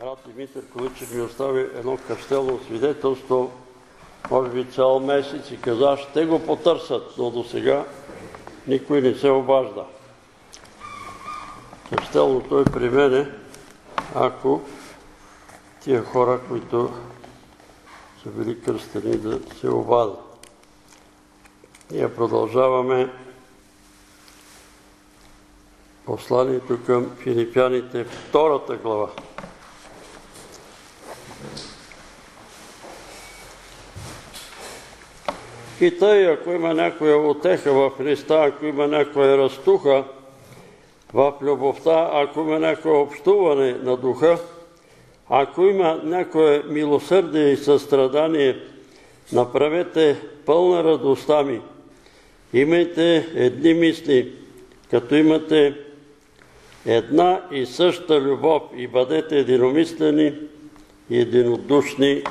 Брат Димитър Количев ми остави едно кръщелно свидетелство, може би цял месец, и каза, ще го потърсят, но до сега никой не се обажда. Кръщелното е при мене, ако тия хора, които са били кръстени, да се обадят. Ние продължаваме посланието към Филипяните, 2 глава. И тъй, ако има някоя утеха в Христа, ако има някоя разтуха в любовта, ако има някое общуване на духа, ако има някое милосърдие и състрадание, направете пълна радостта ми. Имайте едни мисли, като имате една и съща любов, и бъдете единомислени и единодушни.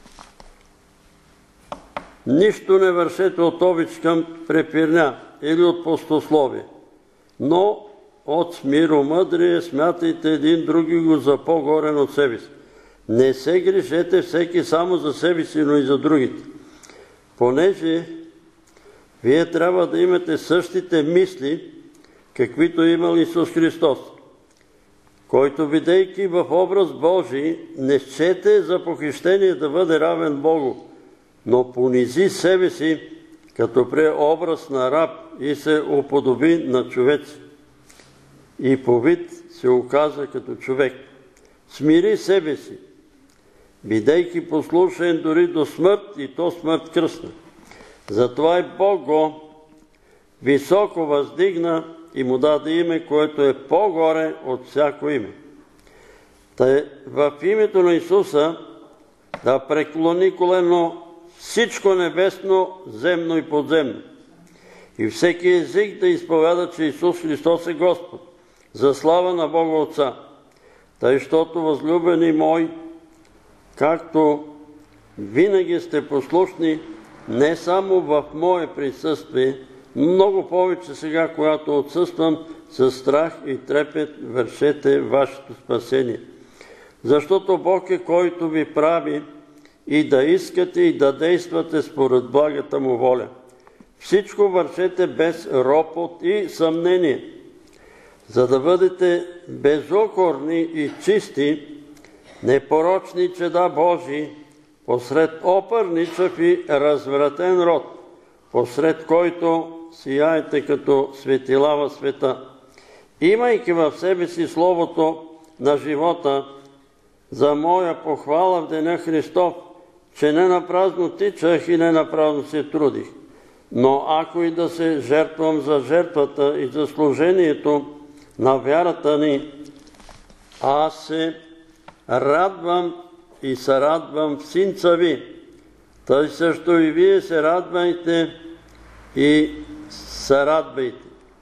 Нищо не вършете от обич към препирня или от пустословие, но от смиромъдрие смятайте един други го за по-горен от себе си. Не се грижете всеки само за себе си, но и за другите. Понеже вие трябва да имате същите мисли, каквито имал Исус Христос, който, бидейки в образ Божий, не счете за похищение да бъде равен Богу, но понизи себе си, като прие образ на раб и се уподоби на човеци. И по вид се оказа като човек. Смири себе си, бидейки послушен дори до смърт, и то смърт кръстна. Затова и Бог го високо въздигна и му даде име, което е по-горе от всяко име. Тъй в името на Исуса да преклони колено всичко небесно, земно и подземно, и всеки език да изповяда, че Исус Христос е Господ, за слава на Бога Отца. Тъй, щото, възлюбени мои, както винаги сте послушни, не само в мое присъствие, много повече сега, когато отсъствам, със страх и трепет вършете вашето спасение. Защото Бог е, който ви прави и да искате и да действате според благата му воля. Всичко вършете без ропот и съмнение, за да бъдете безокорни и чисти, непорочни чеда Божии, посред опърничав и развратен род, посред който сияете като светила в света, имайки в себе си словото на живота, за моя похвала в деня Христов, че не напразно тичах и не напразно се трудих. Но ако и да се жертвам за жертвата и за служението на вярата ни, аз се радвам и се радвам в Синца ви. Тъй също и вие се радвайте и се радвайте.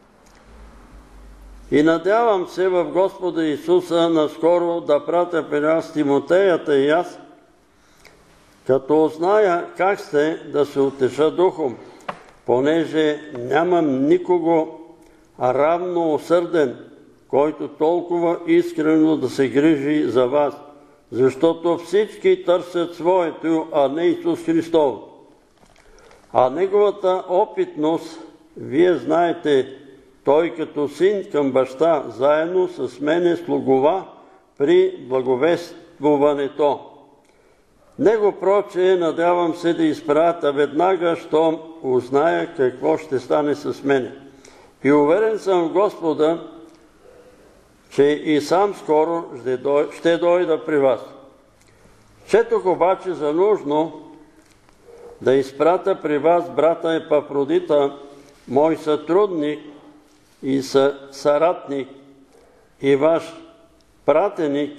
И надявам се в Господа Исуса наскоро да пратя при вас Тимотеята и аз, като узная как сте, да се утеша духом, понеже нямам никого равно усърден, който толкова искрено да се грижи за вас, защото всички търсят своето, а не Исус Христов. А неговата опитност, вие знаете, той като син към баща, заедно с мене слугува при благовествуването. Него прочее надявам се да изпрата веднага, щом узная какво ще стане с мене. И уверен съм в Господа, че и сам скоро ще дойда при вас. Четох обаче за нужно да изпрата при вас брата Епафродита, мой сътрудник и съратник и ваш пратеник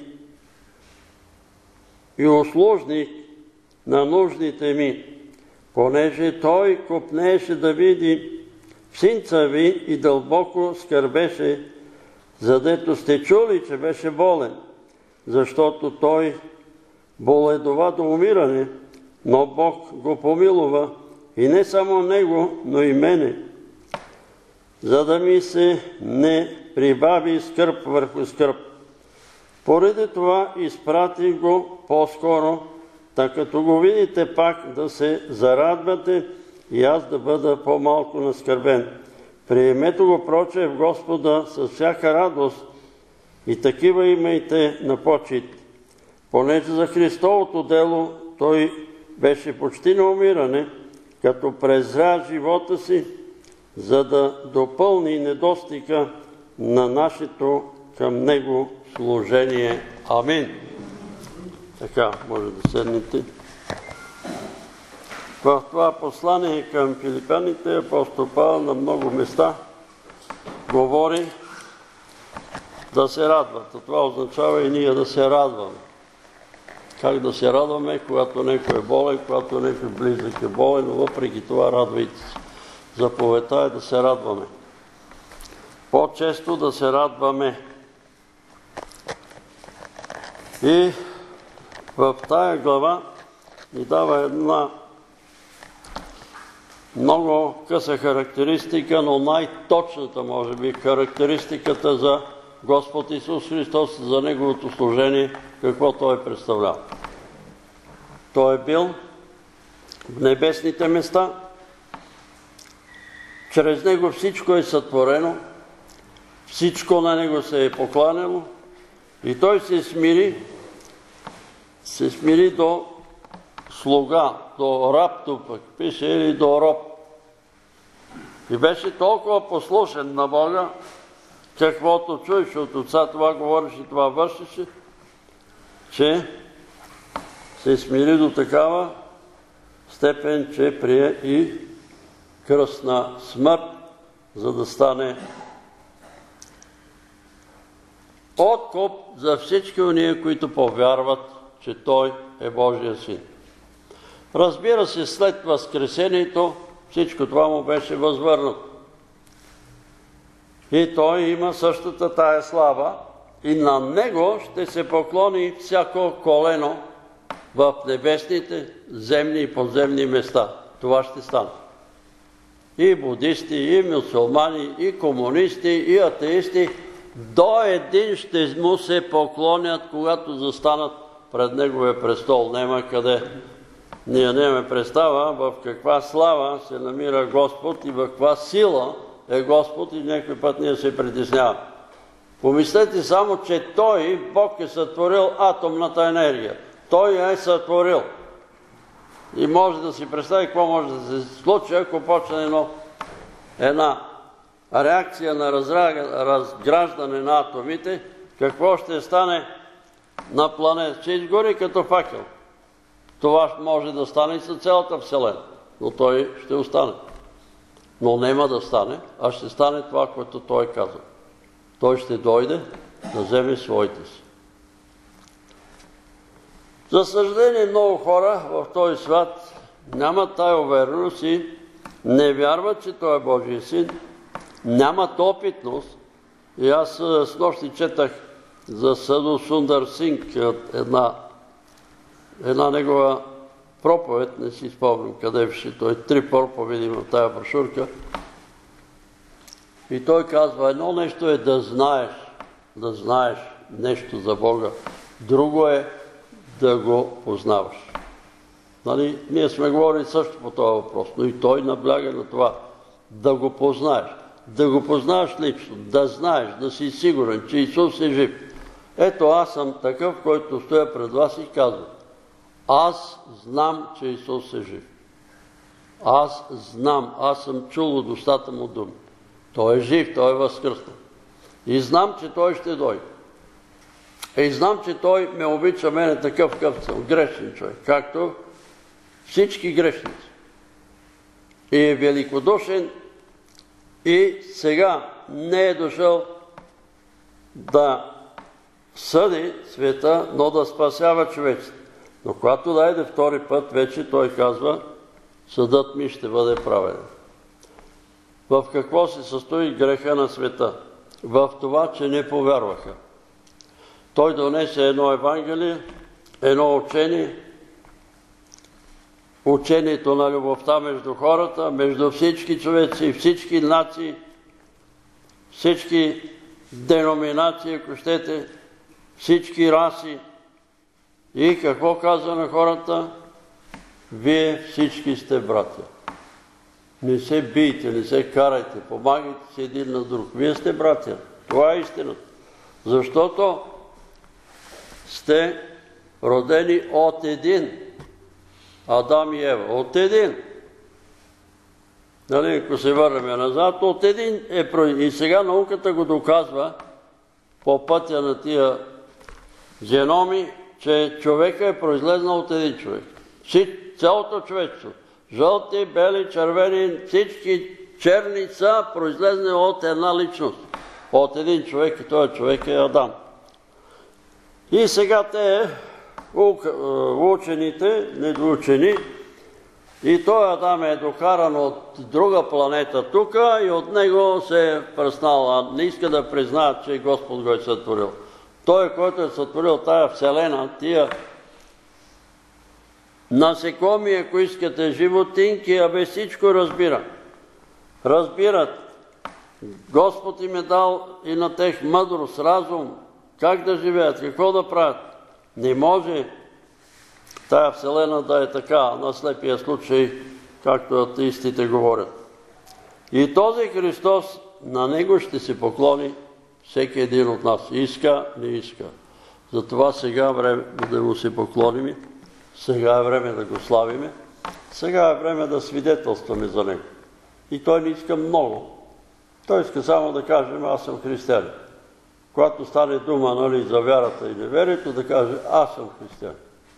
и услужник на нуждите ми, понеже той копнееше да види в Синца ви и дълбоко скърбеше, задето сте чули, че беше болен, защото той боледова до умиране, но Бог го помилува, и не само него, но и мене, за да ми се не прибави скърб върху скърб. Поради това изпратих го по-скоро, така като го видите пак да се зарадвате и аз да бъда по-малко наскърбен. Приемете го, проче, в Господа с всяка радост и такива имайте на почит. Понеже за Христовото дело той беше почти на умиране, като презря живота си, за да допълни недостига на нашето към Него служение. Амин. Така, може да седнете. В това послание към филипяните апостол Павел на много места говори да се радват. А това означава и ние да се радваме. Как да се радваме, когато някой е болен, когато някой близък е болен, но въпреки това радвайте се. Заповедта е да се радваме. По-често да се радваме. И в тая глава ни дава една много къса характеристика, но най-точната, може би, характеристиката за Господ Исус Христос, за Неговото служение, какво Той представлява. Той е бил в небесните места, чрез Него всичко е сътворено, всичко на Него се е покланяло и Той се смири до слуга, до раб, тук пише, или до роб. И беше толкова послушен на Бога, каквото чуеше от Отца, това говореше, това вършеше, че се смири до такава степен, че прие и кръстна смърт, за да стане откуп за всички ония, които повярват, че Той е Божия Син. Разбира се, след възкресението всичко това му беше възвърнато. И Той има същата тая слава и на Него ще се поклони всяко колено в небесните, земни и подземни места. Това ще стане. И будисти, и мюсюлмани, и комунисти, и атеисти до един ще му се поклонят, когато застанат пред Неговия престол. Нема къде. Ние нямаме представа в каква слава се намира Господ и в каква сила е Господ и някой път ние се притесняваме. Помислете само, че Той, Бог, е сътворил атомната енергия. Той я е сътворил. И може да си представи какво може да се случи, ако почне една реакция на разграждане на атомите, какво ще стане на планета? Ще изгори като факел. Това може да стане и с цялата Вселена, но Той ще остане. Но няма да стане, а ще стане това, което Той казва. Той ще дойде да вземе своите си. За съжаление, много хора в този свят нямат тая увереност и не вярват, че Той е Божий Син, нямат опитност. И аз с нощи четах за Саду Сундар Синг, една негова проповед, не си спомням къде беше, той 3 проповеди има в тая брошурка. И той казва, едно нещо е да знаеш нещо за Бога, друго е да го познаваш. Нали? Ние сме говорили също по този въпрос, но и той набляга на това, да го познаеш. Да го познаеш лично, да знаеш, да си сигурен, че Исус е жив. Ето аз съм такъв, който стоя пред вас и казвам, аз знам, че Исус е жив. Аз знам, аз съм чул от устата му думи. Той е жив, Той е възкръснал. И знам, че Той ще дойде. И знам, че Той ме обича мене такъв какъв съм, грешен човек, както всички грешници. И е великодушен и сега не е дошъл да съди света, но да спасява човеците. Но когато дойде втори път, вече Той казва, съдът ми ще бъде праведен. В какво се състои греха на света? В това, че не повярваха. Той донесе едно Евангелие, едно учение, учението на любовта между хората, между всички човеци, всички нации, всички деноминации, ако щете, всички раси. И какво казва на хората? Вие всички сте братя. Не се бийте, не се карайте, помагайте се един на друг. Вие сте братя. Това е истината. Защото сте родени от един. Адам и Ева. От един. Нали, ако се върнем назад, от един е. И сега науката го доказва по пътя на тия геноми, че човека е произлезнал от един човек. Цялото човечество. Жълти, бели, червени, всички черни са произлезни от една личност. От един човек и този човек е Адам. И сега те, учените, недоучени, и той Адам е докаран от друга планета тук и от него се е пръснал, а не иска да признае, че Господ го е сътворил. Той, който е сътворил тая вселена, тия насекоми, ако искате, животинки, абе всичко разбира. Разбират. Господ им е дал и на тех мъдрост, разум, как да живеят, какво да правят. Не може тая вселена да е така, на слепия случай, както атеистите говорят. И този Христос, на него ще се поклони всеки един от нас. Иска, не иска. Затова сега е време да му се поклоним, сега е време да го славиме, сега е време да свидетелстваме за него. И той не иска много. Той иска само да кажем, аз съм християнин. Когато стане дума, нали, за вярата и неверието, да каже, аз съм християнин.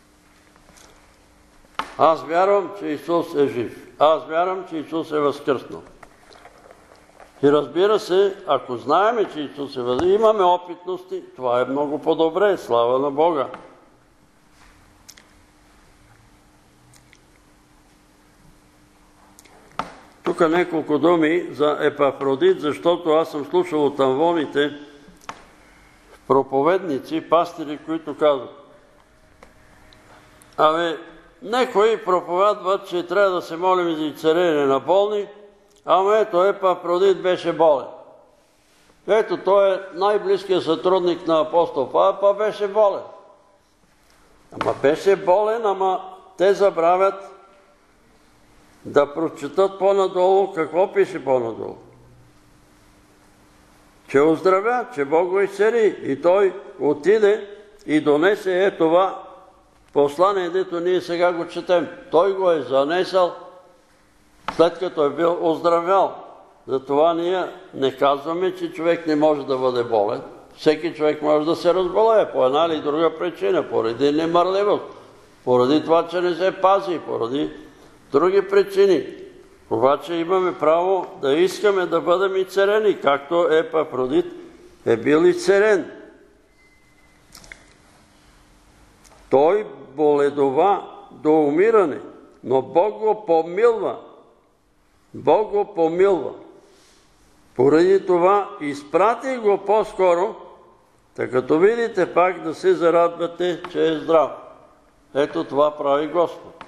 Аз вярвам, че Исус е жив. Аз вярвам, че Исус е възкръснал. И разбира се, ако знаеме, че Исус е възкръснал, имаме опитности, това е много по-добре. Слава на Бога. Тук няколко думи за Епафродит, защото аз съм слушал от амвоните проповедници, пастири, които казват: некои проповядват, че трябва да се молим за изцеление на болни, ама ето Епафродит беше болен. Ето той е най-близкият сътрудник на апостол Павел, беше болен. Ама беше болен, ама те забравят да прочитат по-надолу какво пише по-надолу. Че оздравя, че Бог го изцели. И той отиде и донесе това послание, дето ние сега го четем. Той го е занесъл, след като е бил оздравял. Затова ние не казваме, че човек не може да бъде болен. Всеки човек може да се разболее по една или друга причина, поради немърливост, поради това, че не се пази, поради други причини. Обаче имаме право да искаме да бъдем изцелени, както Епафродит е бил изцелен. Той боледова до умиране, но Бог го помилва. Бог го помилва. Поради това изпрати го по-скоро, така като видите пак да се зарадвате, че е здрав. Ето това прави Господ.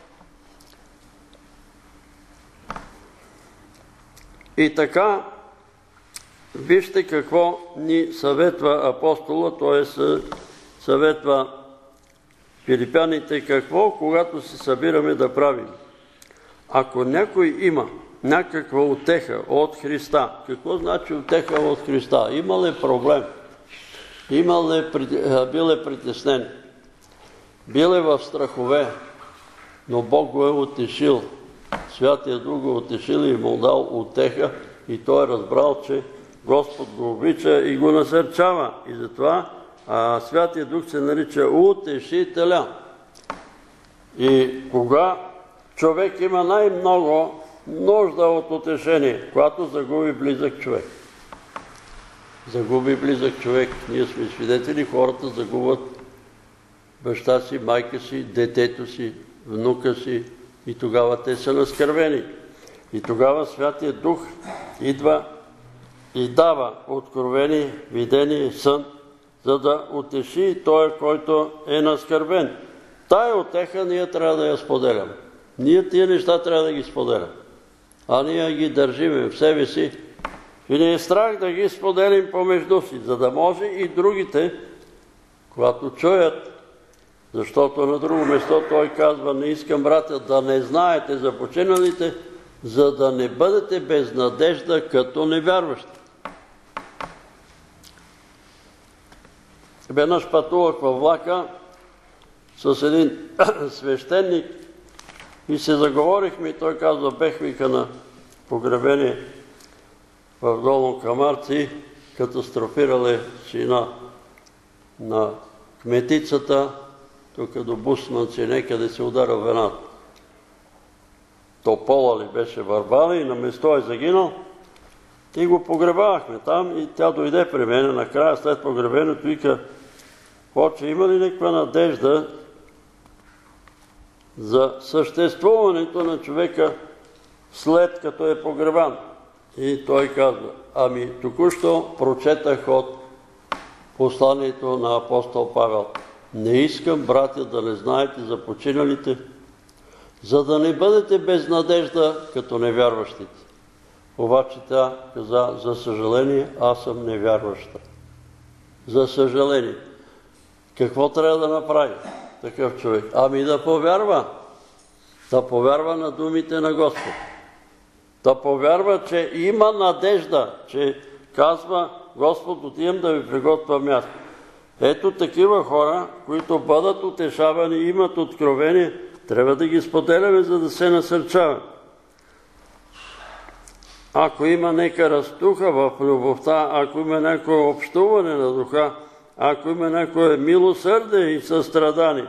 И така, вижте какво ни съветва апостола, т.е. съветва филипяните какво, когато се събираме да правим. Ако някой има някаква утеха от Христа, какво значи утеха от Христа? Има ли проблем? Бил е притеснен? Бил е в страхове, но Бог го е утешил. Святия Дух го утешил и му дал утеха и той е разбрал, че Господ го обича и го насърчава. И затова Святия Дух се нарича утешителя. И кога човек има най-много нужда от утешение, когато загуби близък човек. Загуби близък човек. Ние сме свидетели, хората загубват баща си, майка си, детето си, внука си и тогава те са наскървени. И тогава Святия Дух идва и дава откровение, видение, сън, за да утеши той, който е наскърбен. Тая утеха ние трябва да я споделяме. Ние тия неща трябва да ги споделяме. А ние ги държиме в себе си и не е страх да ги споделим помежду си, за да може и другите, когато чуят, защото на друго место той казва: не искам, братя, да не знаете за починалите, за да не бъдете без надежда като невярващи. Веднъж пътувах във влака с един свещеник и се заговорихме и той казва: бех, вика, на погребение в Долно Камарци, катастрофирала сина на кметицата, тук до Бусманци, некъде се ударил вената. Топола ли беше Варбали и на место е загинал. И го погребавахме там и тя дойде при мене накрая, след погребението, вика: отче, има ли някаква надежда за съществуването на човека след като е погребан? И той казва: ами току-що прочетах от посланието на апостол Павел: не искам, братя, да не знаете за починалите, за да не бъдете без надежда като невярващите. Обаче тя каза: за съжаление, аз съм невярваща. За съжаление. Какво трябва да направи такъв човек? Ами да повярва. Да повярва на думите на Господ. Да повярва, че има надежда, че казва Господ: отивам да ви приготвя място. Ето такива хора, които бъдат утешавани, имат откровение, трябва да ги споделяме, за да се насърчават. Ако има нека разтуха в любовта, ако има някое общуване на духа, ако има някое милосърдие и състрадание.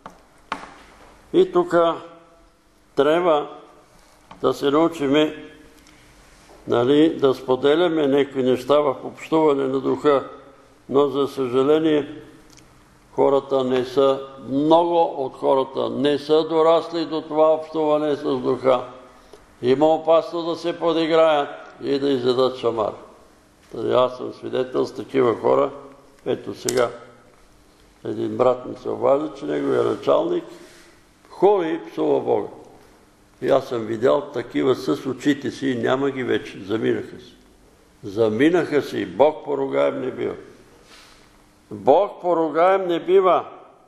И тук трябва да се научиме, да споделяме някакви неща в общуване на духа, но за съжаление хората не са, много от хората не са дорасли до това общуване с духа. Има опасно да се подиграят и да изядат шамар. Аз съм свидетел с такива хора. Ето сега един брат ми се обажда, че неговия началник ходи и псува Бога. И аз съм видял такива с очите си и няма ги вече. Заминаха си. Заминаха си. Бог поругаем не бива. Бог поругаем не бива.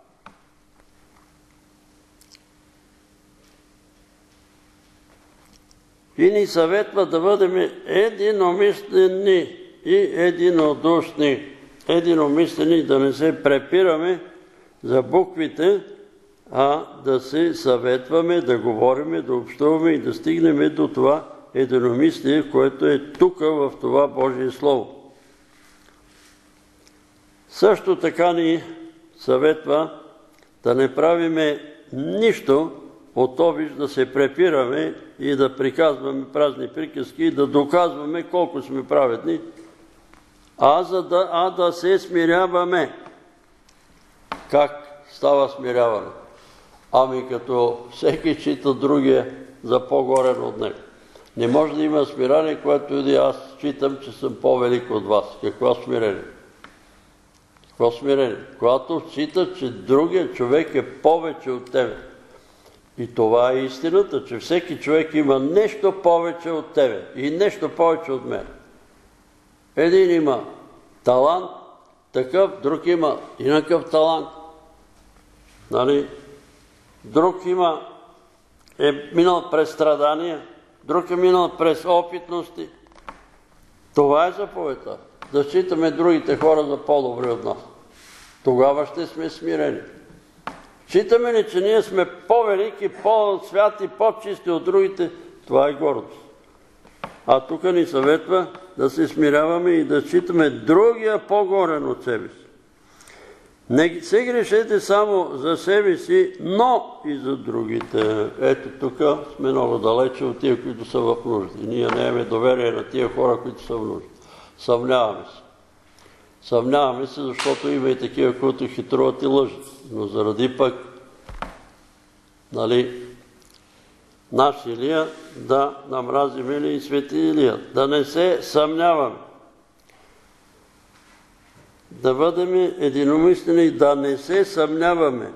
И ни съветва да бъдем единомислени и единодушни. Единомислени, да не се препираме за буквите, а да се съветваме, да говориме, да общуваме и да стигнем до това единомислие, което е тук в това Божие Слово. Също така ни съветва да не правиме нищо от обич да се препираме и да приказваме празни приказки и да доказваме колко сме праведни, а да се смиряваме. Как става смиряване? Ами като всеки чита другия за по-горен от него. Не може да има смирение, което и аз считам, че съм по-велик от вас. Какво смирение? Какво смирение? Когато считаш, че другия човек е повече от тебе. И това е истината, че всеки човек има нещо повече от тебе и нещо повече от мен. Един има талант, такъв, друг има инакъв талант. Друг е минал през страдания, друг е минал през опитности. Това е заповедта. Да считаме другите хора за по-добри от нас. Тогава ще сме смирени. Считаме ли, че ние сме по-велики, по-святи, по-чисти от другите, това е гордост. А тук ни съветва да се смиряваме и да считаме другия по-горен от себе си. Не се грешете само за себе си, но и за другите. Ето тук сме много далече от тия, които са в нужда. И ние нямаме доверие на тия хора, които са в нужда. Съмняваме се. Съмняваме се, защото има и такива, които хитруват и лъжат. Но заради пък наш Илия да намразим или и свети Илия. Да не се съмняваме. Да бъдем единомислени, да не се съмняваме.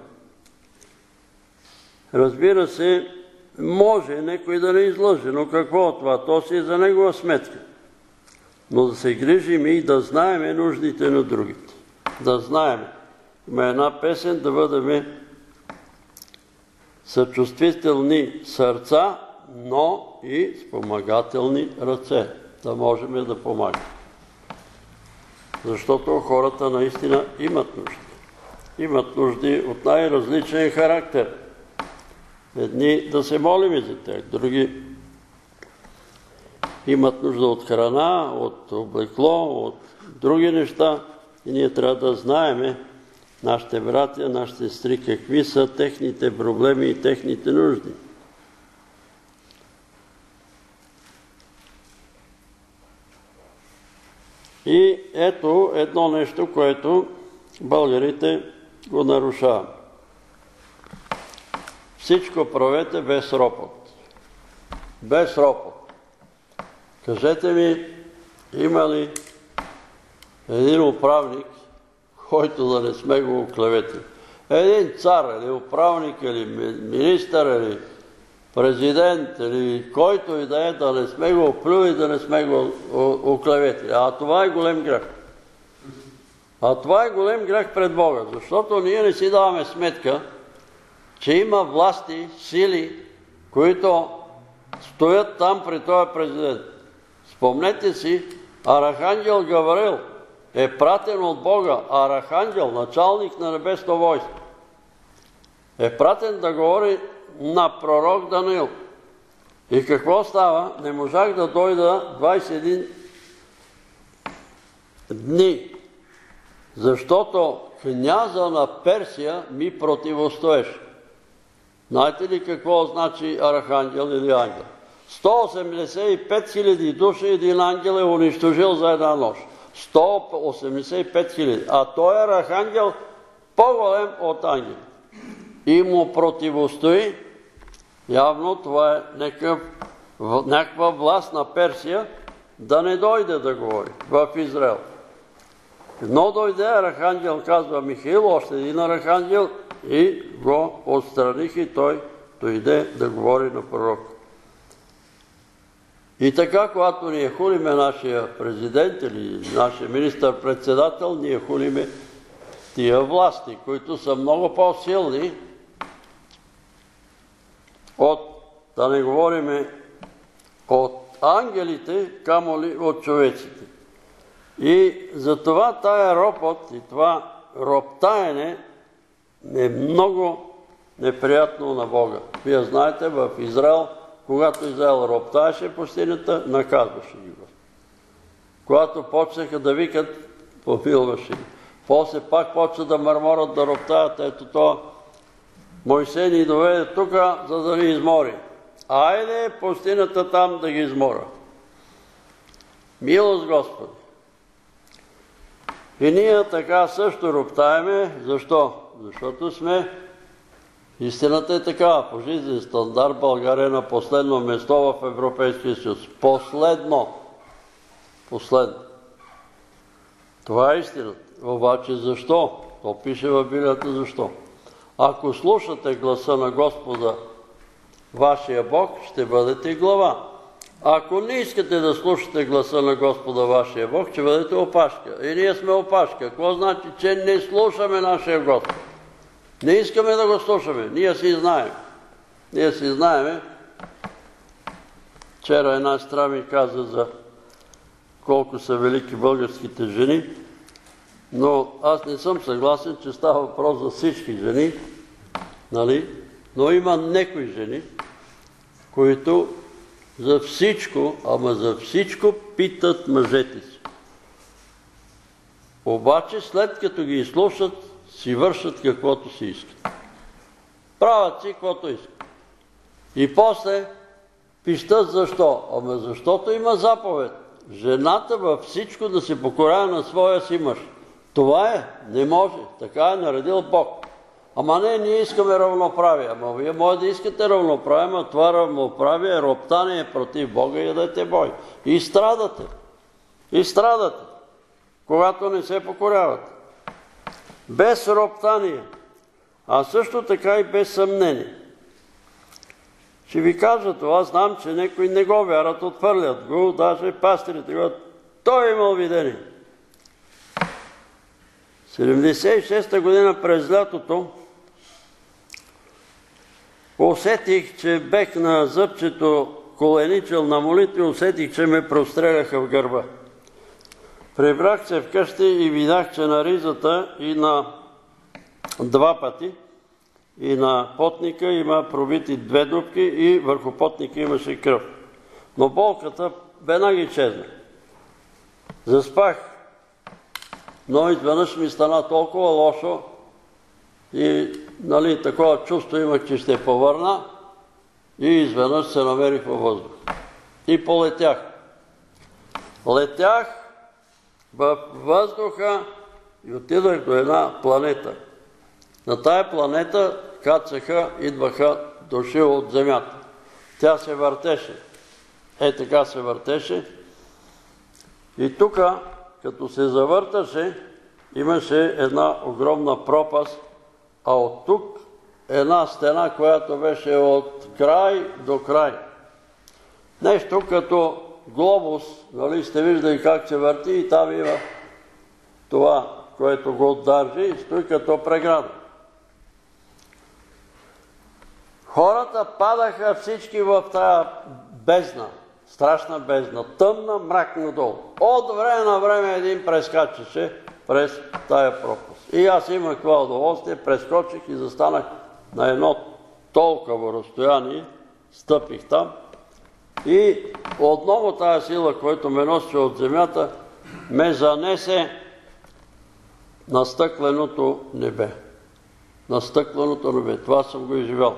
Разбира се, може някой да не излъже, но какво от това? То си е за негова сметка. Но да се грижим и да знаеме нуждите на другите. Да знаеме. Има една песен да бъдем съчувствителни сърца, но и спомагателни ръце, да можем да помагаме. Защото хората наистина имат нужди. Имат нужди от най-различен характер. Едни да се молим за тях, други имат нужда от храна, от облекло, от други неща. И ние трябва да знаем, нашите братя, нашите сестри, какви са техните проблеми и техните нужди. И ето едно нещо, което българите го нарушават. Всичко правете без ропот. Без ропот. Кажете ми, има ли един управник, който да не сме го оклеветили? Един цар, или управник, или министър, или президент, или който и да не сме го оплюли, да не сме го оклеветили. А това е голем грех. А това е голем грех пред Бога, защото ние не си даваме сметка, че има власти, сили, които стоят там при този президент. Спомнете си, Архангел Гавриил е пратен от Бога. Архангел, началник на небесно войско, е пратен да говори на пророк Даниил. И какво става? Не можах да дойда 21 дни, защото княза на Персия ми противостоеше. Знаете ли какво значи архангел или ангел? 185 000 души един ангел е унищожил за една нощ. 185 000. А той е архангел по-голем от ангел. И му противостои. Явно това е някаква власт на Персия да не дойде да говори в Израел. Но дойде архангел, казва Михаил, още един архангел, и го отстраних и той дойде да говори на пророк. И така, когато ние хулиме нашия президент или нашия министър-председател, ние хулиме тия власти, които са много по-силни от, да не говориме, от ангелите, камо ли от човеците. И затова тая ропот и това роптаене е много неприятно на Бога. Вие знаете, в Израел, когато Израел роптаеше пустинята, наказваше ги. Когато почнаха да викат, помилваше ги. После пак почна да мърморят, да роптаят. Ето това Мойсей ни доведе тук, за да ни измори. Айде пустинята там да ги измора. Милост Господи! И ние така също роптаеме. Защо? Защото сме... Истината е такава. По жизнен стандарт България е на последно место в Европейския съюз. Последно. Това е истината. Обаче защо? То пише в Библията защо. Ако слушате гласа на Господа, вашия Бог, ще бъдете глава. Ако не искате да слушате гласа на Господа, вашия Бог, ще бъдете опашка. И ние сме опашка. Какво значи, че не слушаме нашия Господ? Не искаме да го слушаме. Ние си знаем. Вчера една сестра ми каза за колко са велики българските жени, но аз не съм съгласен, че става въпрос за всички жени, нали? Но има някои жени, които за всичко, ама за всичко питат мъжете си. Обаче след като ги изслушат, си вършат каквото си искат. Правят си каквото искат. И после пищат защо? Ама защото има заповед. Жената във всичко да се покорява на своя си мъж. Това е. Не може. Така е наредил Бог. Ама не, ние искаме равноправие. Ама вие може да искате равноправие, ама това равноправие е роптание против Бога и дадете бой. И страдате. Когато не се покорявате. Без роптание. А също така и без съмнение. Ще ви кажа това, знам, че някои не го вярат, отвърлят го, даже пастирите го. Той е имал видение. 76-та година през лятото усетих, че бех на зъбчето коленичел на молитви, усетих, че ме простреляха в гърба. Прибрах се вкъщи и видях, че на ризата и на два пъти и на потника има пробити 2 дупки и върху потника имаше кръв. Но болката веднага изчезна. Заспах, но изведнъж ми стана толкова лошо и такова чувство имах, че ще повърна и изведнъж се намерих във въздух. И полетях. Летях във въздуха и отидах до една планета. На тая планета кацаха, идваха души от Земята. Тя се въртеше. Така се въртеше. И тук, като се завърташе, имаше една огромна пропаст, а от тук една стена, която беше от край до край. Нещо като глобус, сте виждали как се върти и там има това, което го държи, стои като преграда. Хората падаха всички в тая бездна, страшна бездна, тъмна, мрак надолу. От време на време един прескачаше през тая пропаст. И аз имах това удоволствие, прескочих и застанах на едно толкова разстояние, стъпих там и отново тая сила, която ме носи от земята, ме занесе на стъкленото небе. На стъкленото небе. Това съм го изживял.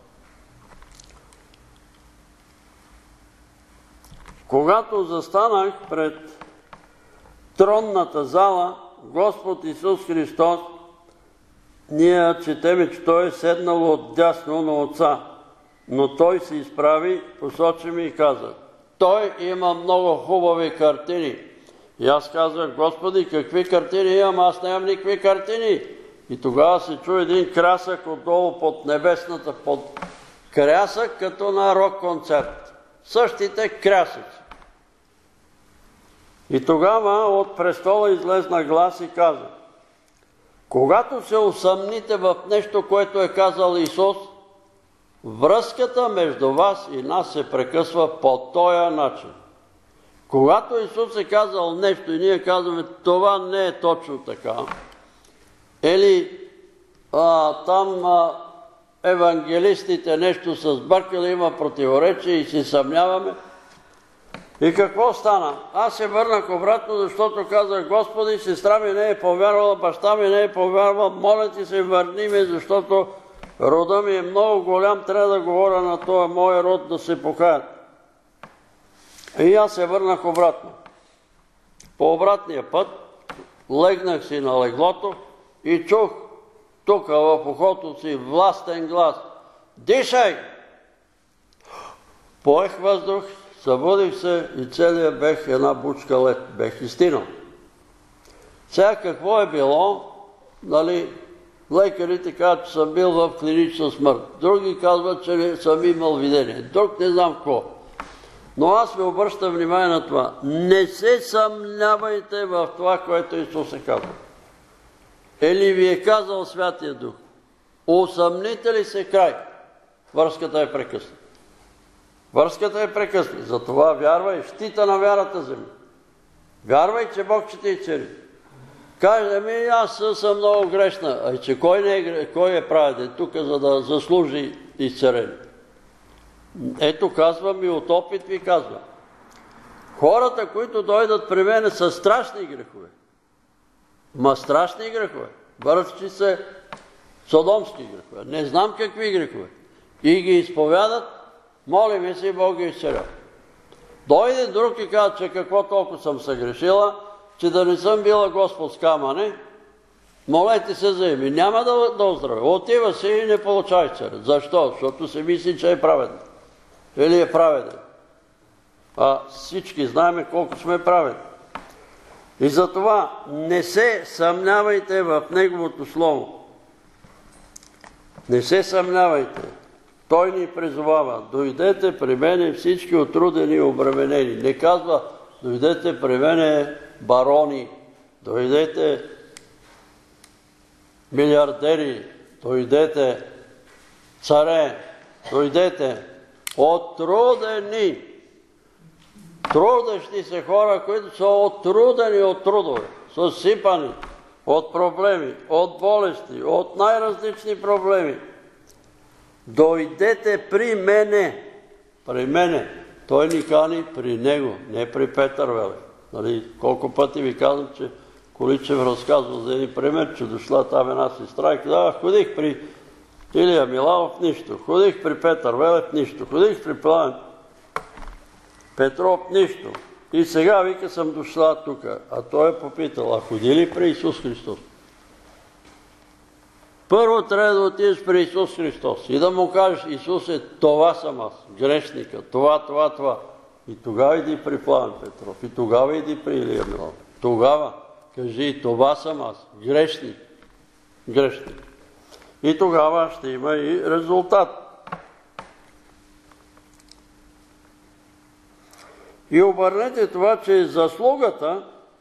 Когато застанах пред тронната зала, Господ Исус Христос, ние четеме, че Той е седнал отдясно на Отца, но Той се изправи, посочи ми и каза: Той има много хубави картини. И аз казах: Господи, какви картини имам? Аз нямам никакви картини. И тогава се чу един крясък отдолу под небесната, под крясък, като на рок-концерт. Същите крясъци. И тогава от престола излезна глас и каза: когато се усъмните в нещо, което е казал Исус, връзката между вас и нас се прекъсва по този начин. Когато Исус е казал нещо и ние казваме: това не е точно така, или там евангелистите нещо са сбъркали, има противоречие и се съмняваме. И какво стана? Аз се върнах обратно, защото казах: Господи, сестра ми не е повярвала, баща ми не е повярвал, моля ти се, върни ме, защото рода ми е много голям, трябва да говоря на този мой род да се покаят. И аз се върнах обратно. По обратния път легнах си на леглото и чух тук в ухото си властен глас: дишай! Поех въздух, събудих се и целият бех една бучка лед. Бех изтинал. Сега какво е било? Лекарите казват, че съм бил в клинична смърт. Други казват, че не съм имал видение. Друг не знам какво. Но аз ви обръщам внимание на това. Не се съмнявайте в това, което Исус е казал. Или ви е казал Святия Дух. Усъмните ли се, край? Връзката е прекъсната. Връзката е прекъсната. Затова вярвай в щита на вярата земя. Вярвай, че Бог ще те изцели. Каже: аз съм много грешна. Че кой е праведен тук, за да заслужи изцеление? Ето, казвам и от опит ви казвам. Хората, които дойдат при мене, са страшни грехове. Страшни грехове. Върши се содомски грехове. Не знам какви грехове. И ги изповядат, молиме се, Бог ги изцеля. Дойде друг и казва, че какво толкова съм съгрешила, че да не съм била Господ с камъне, молете се за име. Няма да оздравя. Отива се и не получава изцеление. Защо? Защото се мисли, че е праведен. Или е праведен. А всички знаем колко сме праведни. И затова не се съмнявайте в Неговото Слово. Не се съмнявайте. Той ни призовава: дойдете при мене всички отрудени и обременени. Не казва: дойдете при мене барони, дойдете милиардери, дойдете, царе, дойдете, отрудени, трудещи се хора, които са отрудени от трудове, съсипани от проблеми, от болести, от най-различни проблеми. Дойдете при мене. Той ни кани при него, не при Петър Велев. Колко пъти ви казвам, че Количев разказва за един пример, че дошла там една сестра и казва: ходих при Илия Миланов, нищо. Ходих при Петър Велев, нищо. Ходих при Пламен Петров, нищо. И сега, вика, съм дошла тук. А той е попитал: а ходи ли при Исус Христос? Първо трябва да отидеш при Исус Христос и да му кажеш: Исусе, това съм аз, грешника, това. И тогава иди при Пламен Петров, и тогава иди при Илия Миланов. Тогава кажи: това съм аз, грешник. И тогава ще има и резултат. И обърнете това, че заслугата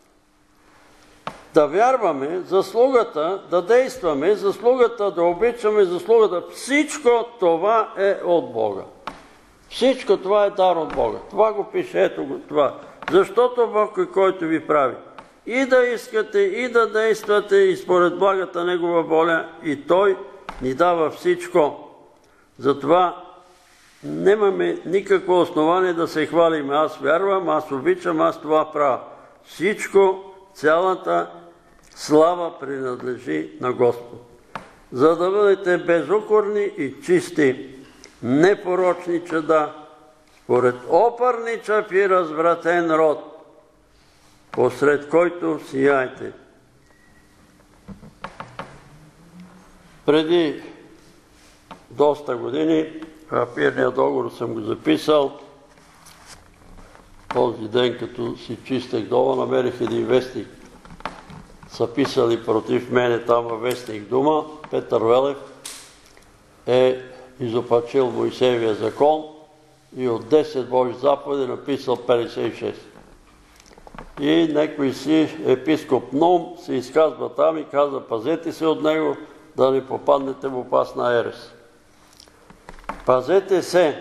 да вярваме, заслугата да действаме, заслугата да обичаме, заслугата, всичко това е от Бога. Всичко това е дар от Бога. Това го пише, ето го това. Защото Бог е, който ви прави и да искате, и да действате, и според благата Негова воля, и Той ни дава всичко. Затова нямаме никакво основание да се хвалим: аз вярвам, аз обичам, аз това правя. Всичко, цялата слава принадлежи на Господ. За да бъдете безукорни и чисти, непорочни чада, според опърничав и развратен род, посред който сияйте. Преди доста години, пирния договор съм го записал, този ден, като си чистех дома, намерих един вестник. Са писали против мене там във вестник Дума. Петър Велев е изопачил Моисеевия закон и от 10 Божи заповеди написал 56. И некой си епископ Ном се изказва там и казва: пазете се от него, да не попаднете в опасна ерес. Пазете се!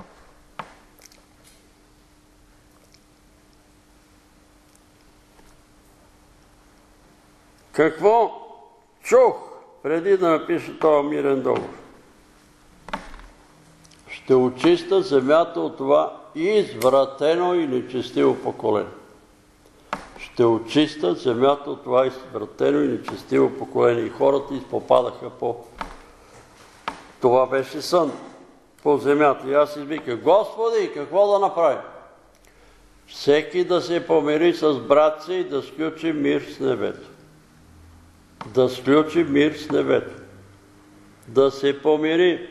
Какво чух преди да напиша този мирен договор? Ще очиста земята от това извратено и нечестиво поколение. Ще очиста земята от това извратено и нечестиво поколение. И хората изпопадаха по... Това беше сън по земята. И аз извиках: Господи, какво да направим? Всеки да се помири с брат си и да сключи мир с небето. Да сключи мир с небето. Да се помири.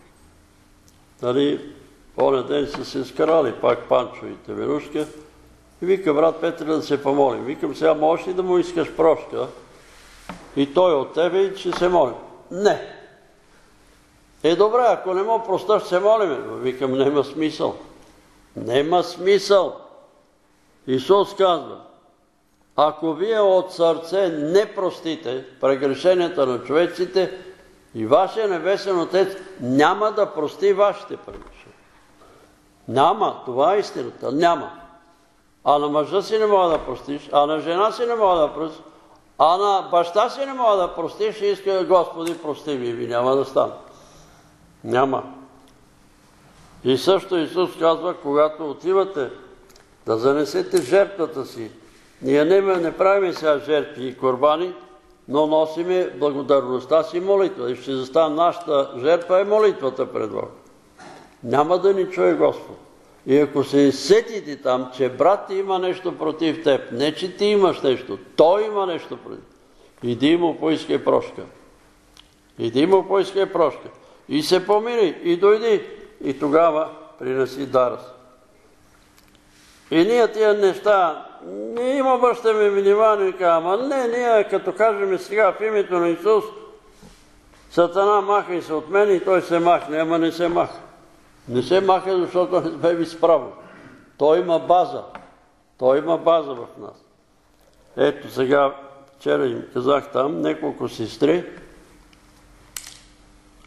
Оня ден са се скарали пак Панчо и Теменушка. И вика: брат Петър, да се помолим. Викам: сега можеш ли да му искаш прошка? И той от тебе и ще се молим. Не. Добре, ако не му просташ, се молиме. Викам: нема смисъл. Нема смисъл. Исус казва: ако вие от сърце не простите прегрешенията на човеците, и вашия небесен Отец няма да прости вашите прегрешения. Няма. Това е истината. Няма. А на мъжа си не мога да простиш, а на жена си не мога да простиш, а на баща си не мога да простиш и иска: Господи, прости ми, и няма да стане. Няма. И също Исус казва: когато отивате да занесете жертвата си, ние не правим сега жертви и корбани, но носиме благодарността си молитва. И ще застане нашата жертва е молитвата пред Бога. Няма да ни чуе Господ. И ако се сетите там, че брат ти има нещо против теб, не че ти имаш нещо, той има нещо против, иди му поискай прошка. Иди му поискай прошка. И се помири, и дойди, и тогава принеси дара си. И ние тия неща, ние им обръщаме внимание и казваме: не, ние като кажем сега в името на Исус, Сатана махай се от мен, и той се махне. Ама не се маха. Не се маха, защото не сме ви справи. Той има база. Той има база в нас. Ето сега, вчера им казах там, няколко сестри,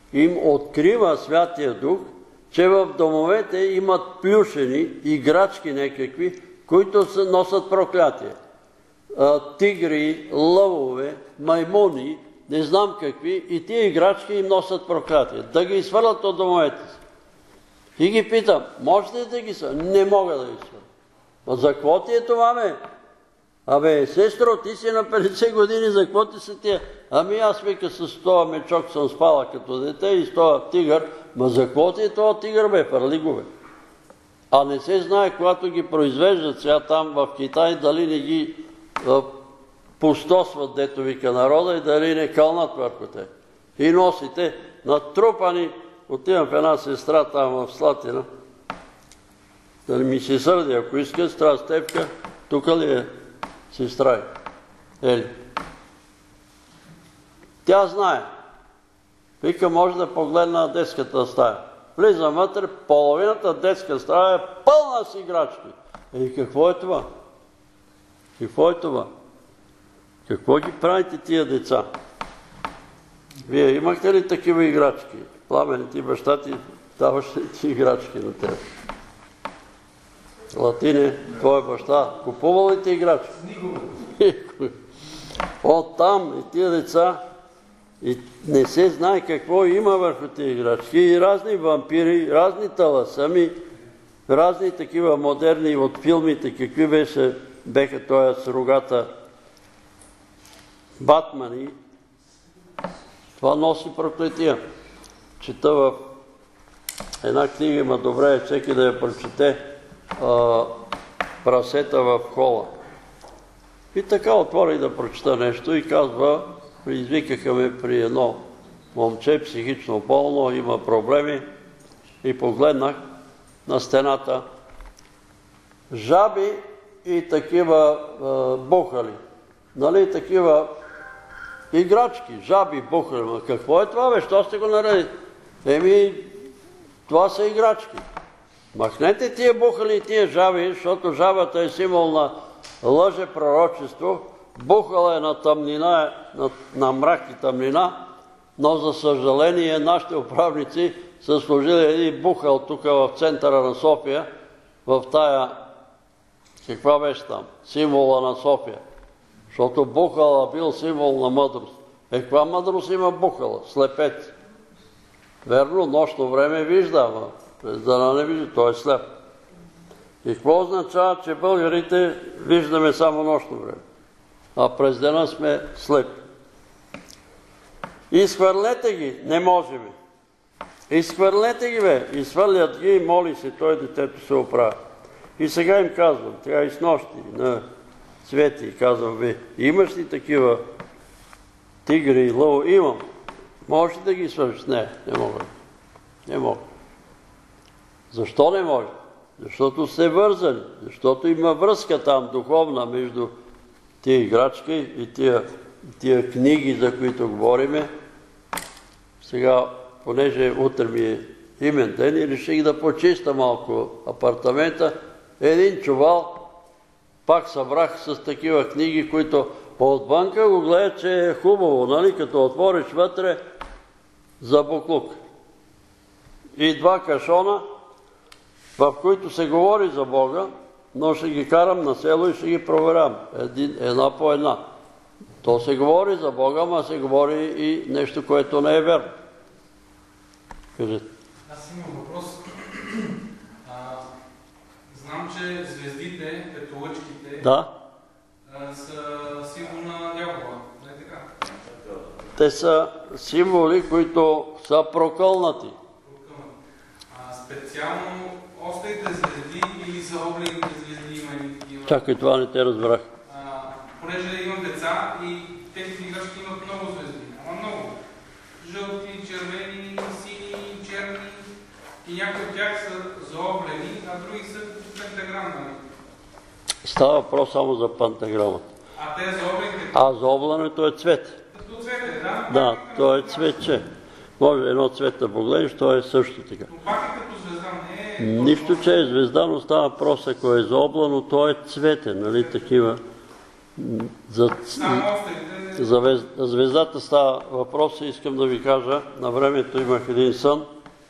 им открива Святия Дух, че в домовете имат плюшени играчки някакви, които носят проклятие. Тигри, лъвове, маймуни, не знам какви, и тия играчки им носят проклятие. Да ги изхвърлят от домовете си. И ги питам, можете ли да ги свърлят? Не мога да ги свърлят. За какво ти е това, бе? Абе, сестро, ти си на 50 години, за какво ти са тия? Ами аз, вика, с този мечок съм спала като дете и с този тигър. Ма за какво ти е този тигър, бе? Фърли го, бе. А не се знае, когато ги произвеждат сега там в Китай, дали не ги пустосват, дето вика народа, и дали не кълнат върху те. И носите натрупани. Отивам в една сестра там в Слатина. Дали ми се сърди, ако иска, сестра Стефка, тук ли е сестра? Ели. Тя знае. Вика, може да погледна на детската стая. Влизам вътре, половината детска стая е пълна с играчки. Какво е това? Какво е това? Какво ги правите тия деца? Вие имахте ли такива играчки? Пламен, ти баща ти даваш ли ти играчки на теб? Латине, твой баща, купува ли ти играчки? Никога. Оттам и тия деца, и не се знае какво има върху тия играчки. И разни вампири, разни таласами, разни такива модерни от филмите, какви беха тоя с рогата Батмани. Това носи проклетия. Чета в една книга, има добре е всеки да я прочете, Прасета в хола. И така отворих да прочета нещо и казва, извикаха ме при едно момче, психично болно, има проблеми, и погледнах на стената. Жаби и такива бухали. Нали, такива играчки, жаби, бухали. Ма какво е това, бе? Що сте го наредили? Това са играчки. Махнете тия бухали и тия жаби, защото жабата е символ на лъже пророчество, бухала е на тъмнина, на мрак и тъмнина, но за съжаление нашите управници са сложили един бухал тук в центъра на София, в тая, каква беше там, символа на София. Защото бухала бил символ на мъдрост. Каква мъдрост има бухала? Слепец. Верно, нощно време вижда, ама през дъна не вижда, той е слеп. И какво означава, че българите виждаме само нощно време, а през дена сме слепи? Изхвърлете ги, не можем. Изхвърлете ги, бе. Изхвърлят ги и моли се, той детето се оправя. И сега им казвам, сега и с нощи, на Цвети, казвам, бе, имаш ли такива тигри и лъво? Имам. Можеш ли да ги свършиш? Не, не мога. Не мога. Защо не може? Защото сте вързани. Защото има връзка там духовна между тия играчки и тия книги, за които говориме. Сега, понеже утре ми е имен ден, и реших да почиста малко апартамента. Един чувал пак събрах с такива книги, които отвънка го гледат, че е хубаво, нали? Като отвориш вътре за буклук. И два кашона, в които се говори за Бога, но ще ги карам на село и ще ги проверям. Една по една. То се говори за Бога, ама се говори и нещо, което не е верно. Кажете. Аз имам въпрос. Знам, че звездите, петолъчките, са символ на дявола. Не е така? Те са символи, които са прокълнати. Специално острите звезди или за огнените звезди има и такива? Чакай, това не те разбрах. Понеже имам деца и тези играчки имат много звезди. Ама много. Жълти, червени, сини, черни. И някои от тях са заоблени, а други са пентаграмни. Става въпрос само за пентаграмата. А те заоблените? А заоблянето е цвет. Като цвете, да? Да, то е цветче. Може едно цвет да погледнеш, то е също така. Но пак е като звезда, не е... Нищо, че е звезда, но става въпрос, ако е заоблено, то е цветен, нали, такива. Само острите... За звездата става въпрос и искам да ви кажа, на времето имах един сън.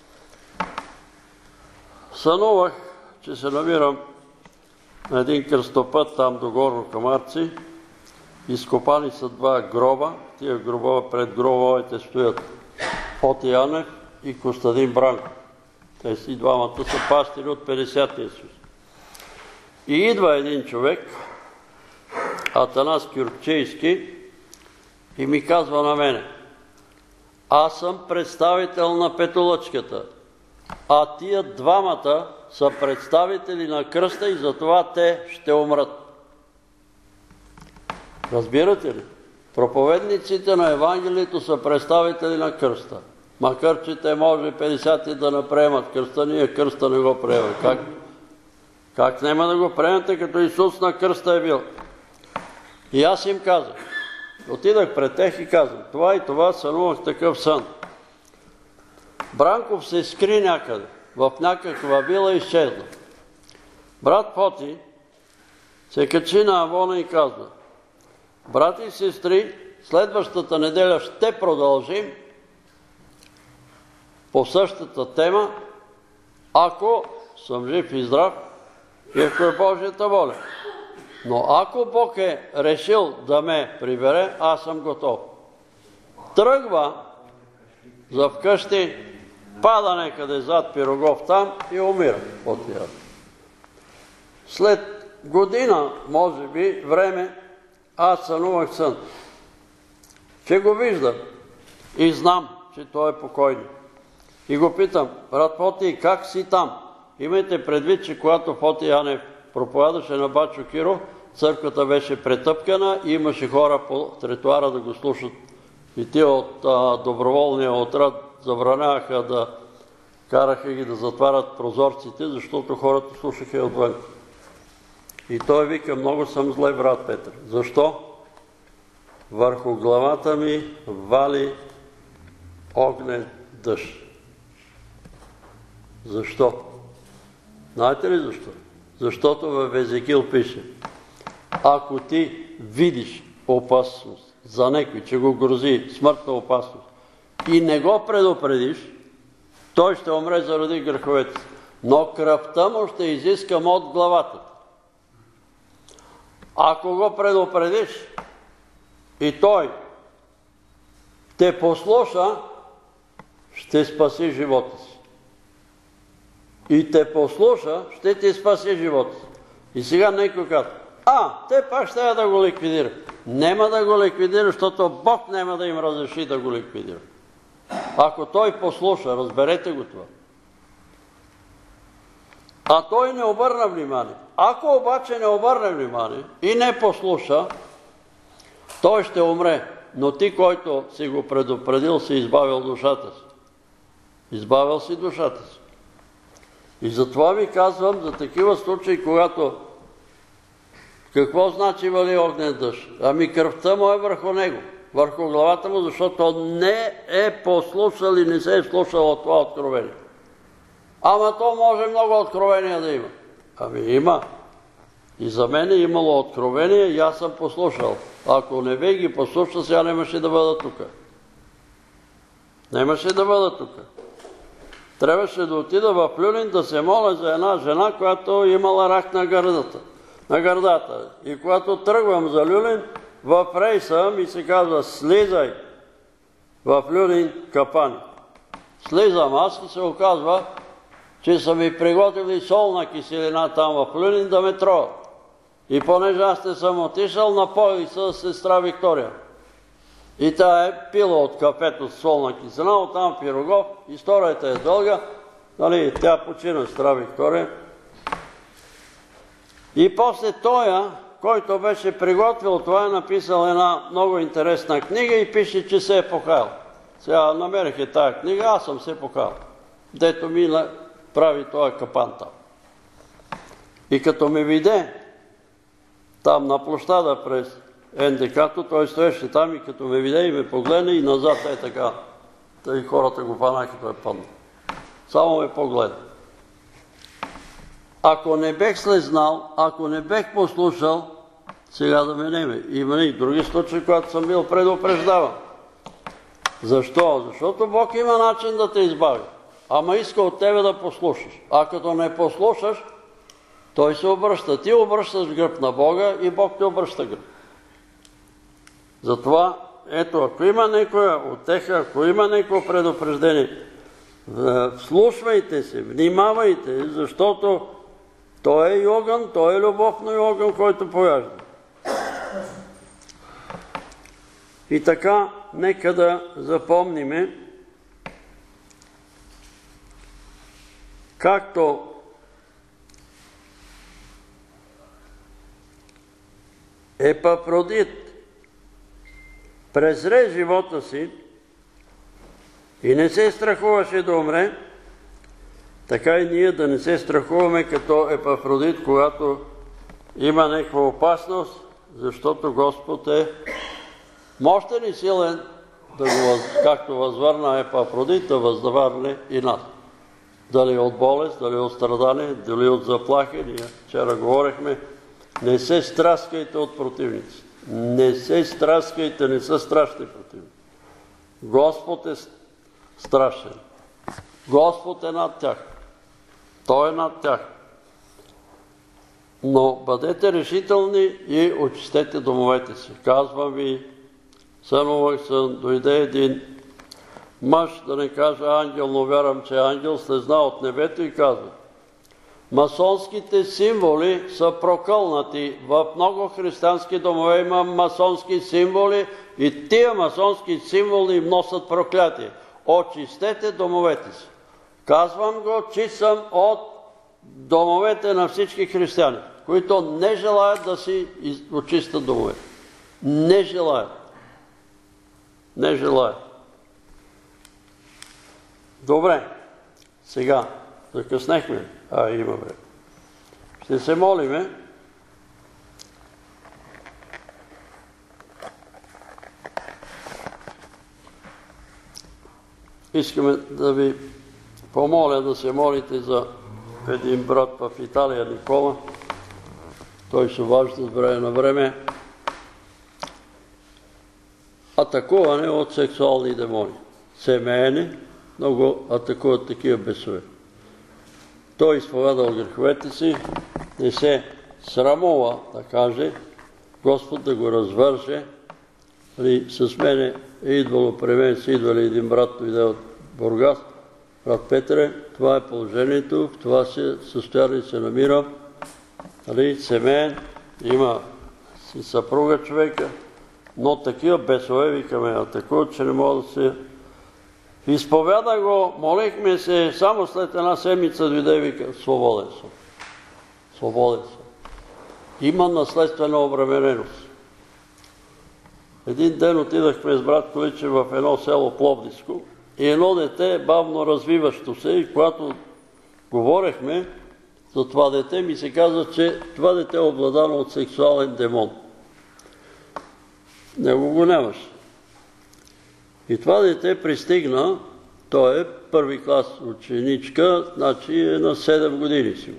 Сънувах, че се намирам на един кръстопът там до Горно Камарци. Изкопани са два гроба. Тия гробове пред гробовете стоят Фоти Янев и Костадин Бранков. Те си двамата са пастири от 50-тия съюз. И идва един човек, Атанас Кюркчийски, и ми казва на мене: аз съм представител на Петолъчката, а тия двамата са представители на кръста и затова те ще умрат. Разбирате ли? Проповедниците на Евангелието са представители на кръста. Макар че те може 50-ти да не приемат кръста, ние кръста не го приемаме. Как няма да го приемете, като Исус на кръста е бил? И аз им казах. Отидах пред тях и казвам: това и това, сънувах такъв сън. Бранков се скри някъде, в някаква вила и изчезна. Брат Фоти се качи на авона и казва: брати и сестри, следващата неделя ще продължим по същата тема, ако съм жив и здрав и ако е Божията воля. Но ако Бог е решил да ме прибере, аз съм готов. Тръгва за вкъщи, пада некъде зад Пирогов там и умира от тия. След година, може би, време, аз сънувах сън, че го виждам и знам, че той е покойник. И го питам: брат Фоти, как си там? Имайте предвид, че когато Фоти Янев проповядаше на Бачо Киров, църквата беше претъпкана и имаше хора по тротуара да го слушат. И тия от доброволния отряд забраняваха да караха ги да затварят прозорците, защото хората слушаха отвън. И той вика: много съм зле, брат Петър. Защо? Върху главата ми вали огнен дъжд. Защо? Знаете ли защо? Защото във Езекил пише: ако ти видиш опасност за некой, че го грози смъртна опасност и не го предупредиш, той ще умре заради греховете, но кръвта му ще изискам от главата. Ако го предупредиш и той те послуша, ще спаси живота си. И те послуша, ще ти спаси живота си. И сега някой казва: те пак ще да го ликвидира. Нема да го ликвидира, защото Бог няма да им разреши да го ликвидира. Ако той послуша, разберете го това. А той не обърна внимание. Ако обаче не обърне внимание и не послуша, той ще умре. Но ти, който си го предупредил, си избавил душата си. Избавил си душата си. И затова ви казвам за такива случаи, когато какво значи вали огнен дъжд? Ами кръвта му е върху него, върху главата му, защото не е послушал и не се е слушал от това откровение. Ама то може много откровения да има. Ами има. И за мен е имало откровение и аз съм послушал. Ако не бе ги послушал, сега нямаше да бъда тук. Нямаше да бъда тук. Трябваше да отида в Люлин да се моля за една жена, която имала рак на гърдата. И когато тръгвам за Люлин, в рейса ми се казва: слизай в Люлин Капани. Слизам аз и се оказва, че са ми приготвили солна киселина там в Люлин да ме троват. И понеже аз не съм отишъл, напоих с сестра Виктория. И тя е пила от кафето с солна киселина, оттам Пирогов. Историята е дълга. Тя почина, сестра Виктория. И после тоя, който беше приготвил това, е написал една много интересна книга и пише, че се е покаял. Сега намерих тая книга, аз съм се покаял. Дето ми прави този капан там. И като ме виде там на площада през НДК-то, той стоеше там и като ме виде и ме погледне и назад е така. Тъй хората го фанаха, той падна. Само ме погледна. Ако не бех слезнал, ако не бех послушал, сега да минеме. Има и други случаи, когато съм бил предупреждаван. Защо? Защото Бог има начин да те избави. Ама иска от тебе да послушаш. А като не послушаш, Той се обръща. Ти обръщаш гръб на Бога и Бог те обръща гръб. Затова, ето, ако има някоя утеха, ако има някакво предупреждение, вслушвайте се, внимавайте, защото той е и огън, той е любовно и огън, който пояжда. И така, нека да запомниме, както Епафродит презре живота си и не се страхуваше да умре, така и ние да не се страхуваме като Епафродит, когато има някаква опасност, защото Господ е мощен и силен, както възвърна Епафродит, да възвърне и нас. Дали от болест, дали от страдание, дали от заплахи. Ние вчера говорихме, не се страскайте от противници. Не се страскайте, не са страшни противници. Господ е страшен. Господ е над тях. Той е над тях. Но бъдете решителни и очистете домовете си. Казвам ви, сънувах сън, дойде един мъж, да не кажа ангел, но вярвам, че ангел, слезна от небето и казва: масонските символи са прокълнати. В много християнски домове има масонски символи и тия масонски символи им носят проклятие. Очистете домовете си. Казвам го, че съм от домовете на всички християни, които не желаят да си очистят домовете. Не желаят. Не желаят. Добре, сега закъснехме, има време. Ще се молиме. Искаме да ви помоля да се молите за един брат в Италия, Никола. Той се обажда от време на време. Атакуване от сексуални демони. Семейни, много атакуват такива бесове. Той изповядал греховете си, не се срамува да каже, Господ да го развърже. С мене е идвало при мен, са идвали един брат, дойде от Бургас, брат Петре, това е положението, в това състояние се намира. Семейен, има си съпруга човека, но такива бесове, викаме, атакуват, че не мога да се... Изповяда го, молихме се, само след една седмица дойде и вика: свободен съм. Свободен съм. Има наследствена обремененост. Един ден отидахме с брат Количев в едно село Пловдивско и едно дете, бавно развиващо се, и когато говорехме за това дете, ми се каза, че това дете е обладано от сексуален демон. Него го нямаше. И това дете пристигна, той е първи клас ученичка, значи е на 7 години си.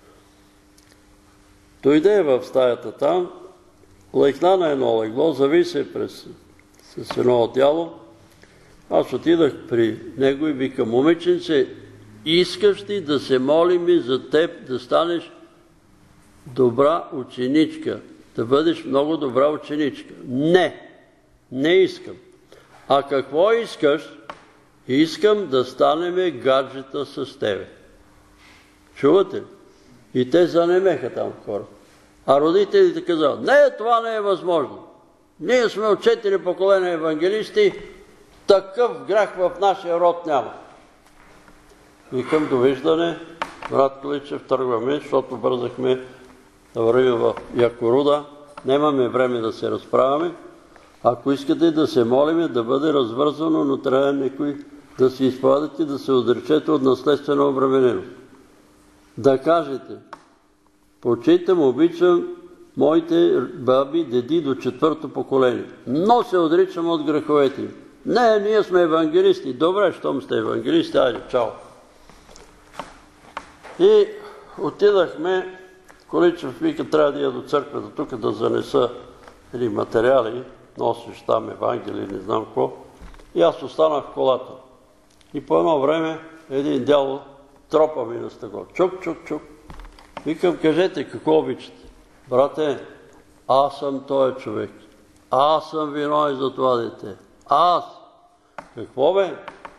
Дойде в стаята там, лекна на едно легло, зави се с едно одеяло. Аз отидах при него и викам: момиченце, искаш ли да се молим за теб да станеш добра ученичка, да бъдеш много добра ученичка? Не искам. А какво искаш? Искам да станеме гаджета с тебе. Чувате ли? И те занемеха там хора. А родителите казват: не, това не е възможно. Ние сме от 4 поколения евангелисти, такъв грях в нашия род няма. Викам: довиждане, брат Количев, тръгваме, защото бързахме да вървим в Якоруда. Нямаме време да се разправяме. Ако искате да се молиме, да бъде развързано, но трябва някой да се изповядате, да се отречете от наследствена обремененост. Да кажете: почитам, обичам моите баби, деди до 4-то поколение, но се отричам от греховете им. Не, ние сме евангелисти. Добре, щом сте евангелисти, айде, чао. И отидахме Количев вика, трябва да я до църквата тук да занеса или материали, носиш там Евангелие, не знам какво. И аз останах в колата. И по едно време един дявол тропа ми на стъкло. Чук, чук, чук. Викам, кажете, какво обичате? Брате, аз съм този човек. Аз съм виновен за това дете. Аз. Какво бе?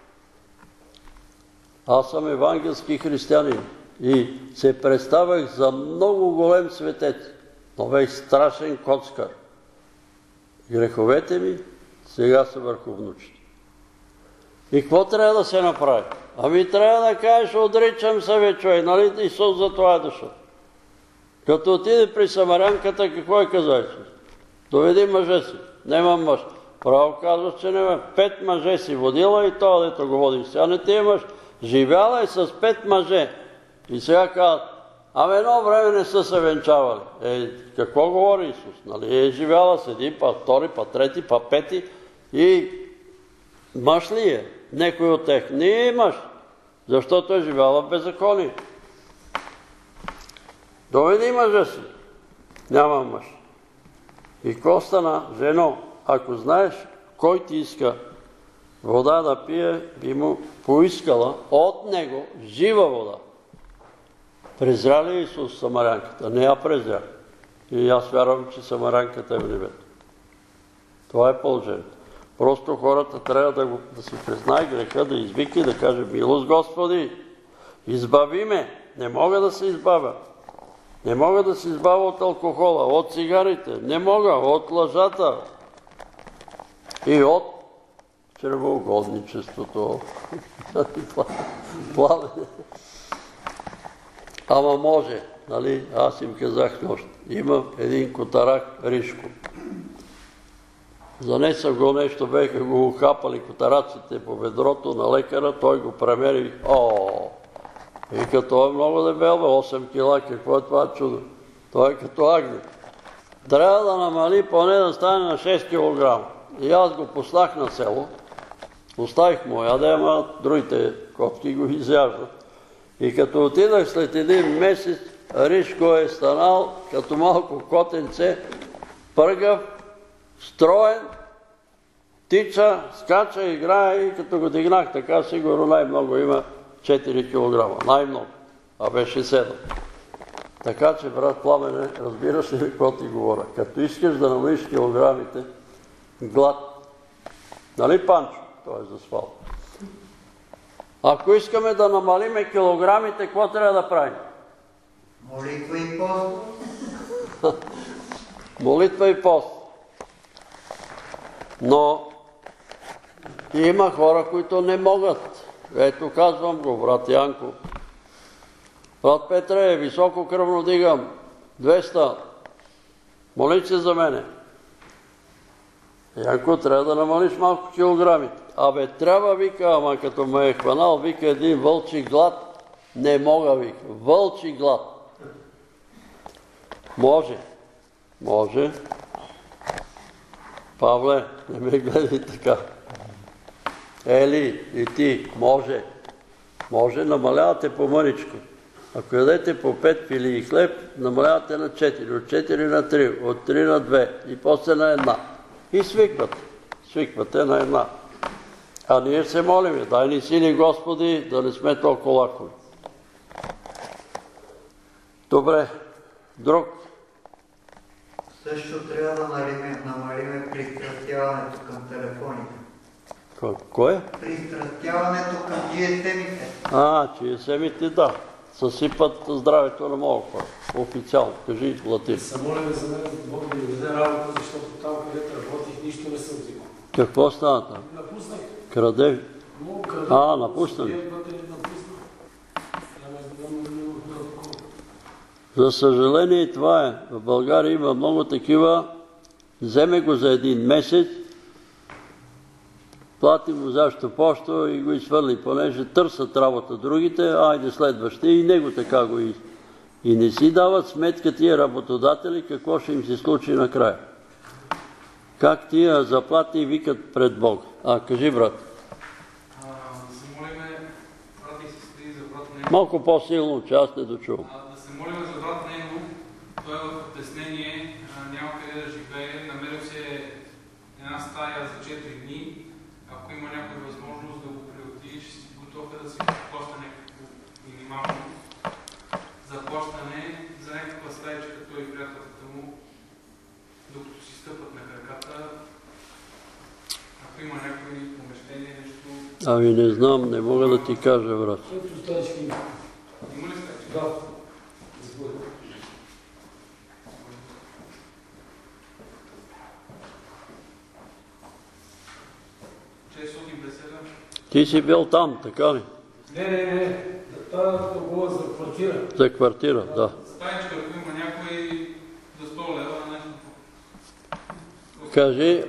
Аз съм евангелски християнин и се представях за много голем светец, но бех страшен коцкар. Греховете ми сега са върху внучите. И какво трябва да се направи? Ами трябва да кажеш, отричам се, бе, човек, нали Исус за това е дошъл. Като отиде при самарянката, какво е казал Исус? Доведи мъже си. Нямам мъж. Право казваш, че няма. 5 мъже си водила и това дето го води. Сега не ти имаш. Живяла е с 5 мъже. И сега казват, ами едно време не са се венчавали. Какво говори Исус? Нали живяла с един, па втори, па трети, па пети. И мъж ли е? Некой от тях не е мъж. Защото е живяла в беззаконие. Доведи мъжа си. Няма мъж. И какво стана? Жено, ако знаеш кой ти иска вода да пие, би му поискала от него жива вода. Презря ли Исус самарянката? Не я презря. И аз вярвам, че самарянката е в небето. Това е положението. Просто хората трябва да си признае греха, да извика и да каже, милост Господи, избави ме. Не мога да се избавя. Не мога да се избавя от алкохола, от цигарите. Не мога, от лъжата. И от чревоугодничеството. Плавене. Ама може, нали? Аз им казах нощ. Имам един котарак Ришко. Занеса го нещо, беха го ухапали котараците по ведрото на лекара, той го премери. И като е много дебел, 8 кила, какво е това чудо? Той е като агнец. Трябва да намали, поне да стане на 6 кг. И аз го послах на село. Оставих му яде, ама другите котки го изяждат. И като отидах след един месец, Ришко е станал като малко котенце, пъргав, строен, тича, скача, играе и като го дигнах така, сигурно най-много има 4 кг. Най-много. А беше 7. Така че, брат Пламене, разбираш ли какво ти говоря? Като искаш да намалиш килограмите, глад. Нали, Панчо? Той е заспал. Ако искаме да намалиме килограмите, какво трябва да правим? Молитва и пост. Молитва и пост. Но има хора, които не могат. Ето казвам го, брат Янко. Брат Петре, високо кръвно дигам. 200. Моли се за мене. Янко, трябва да намалиш малко килограмите. Абе, трябва, вика, ама като ме е хванал, вика, един вълчи глад. Не мога, вика. Вълчи глад. Може. Може. Павле, не ме гледай така. Ели, и ти, може. Може, намалявате по мъничко. Ако ядете по 5 пили и хлеб, намалявате на 4, от 4 на 3, от 3 на 2 и после на 1. И свиквате. Свиквате на 1. А ние се молиме, дай ни сили, Господи, да не сме толкова лакови. Добре, друг. Също трябва да намалиме пристрастяването към телефоните. Кое? Пристрастяването към GSM-ите. GSM-ите, да. Съсипат здравето на много хора. Официално. Кажи латин. Се молим за мен, Бог да ми даде работа, защото там, където работих, нищо не съм взимал. Какво стана там? Напуснах. Краде? Напусна ли? За съжаление това е. В България има много такива. Вземе го за един месец, плати му защо поща и го изхвърли, понеже търсят работа другите, айде следващия и него така го и не си дават сметка тия работодатели какво ще им се случи накрая. Как тия заплати викат пред Бог. Кажи, брат. Да се молиме, брат и сестри, за брат Нено. Малко по-силно, че аз не дочувам. Да се молиме за брат Нено, той е в притеснение, няма къде да живее, намерил се една стая за 4 дни. Ако има някаква възможност да го приютиш, готов е да си плаща някакво минимално заплащане за някаква стаечка, той и приятелката му, докато си стъпат на краката. Ако има някакви помещения, нещо... Ами не знам, не мога да ти кажа, брат. Ето стаечки има. Има ли стаечка? Да. 650. Ти си бил там, така ли? Не. Това е договор за квартира. За квартира, да. Стаечка, ако има някой за 100 лева, нещо. Кажи,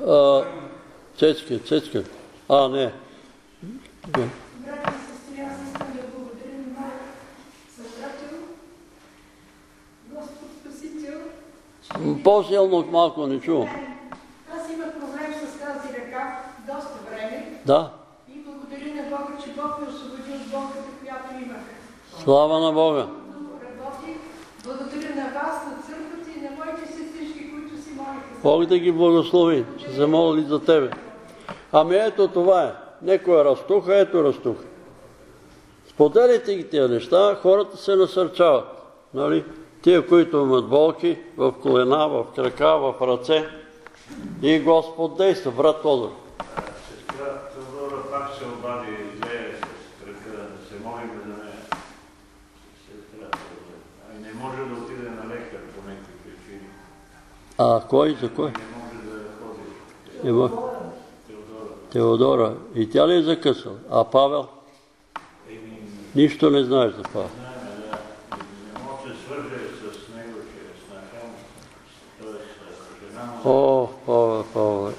Цецка. Не. Брати и сестри, аз искам да благодаря на моя създател, Господ Спасител. По-силно малко не чувам. Аз имах проблем с тази ръка доста време. Да. И благодаря на Бога, че Бог ме освободи от болката, която имах. Слава на Бога. Работих. Благодаря на вас, на църквата и на моите сестрички, които си молиха. Бог да ги благослови, че се молили за тебе. Ами ето това е. Некоя разтуха, ето разтуха. Споделите ги тия неща, хората се насърчават. Нали? Тия, които имат болки в колена, в крака, в ръце. И Господ действа, брат Тодор. Сестра Теодора пак се обади зле с крака, да се молим за нея. Сестра Теодора. Не може да отиде на лекар по някакви причини. Кой? За кой? Не може да ходи. Ева. Теодора. И тя ли е закъсала? А Павел? Нищо не знаеш за Павел. Не може да свърже с него, че е снаха му. Тоест, жена му... О, Павел.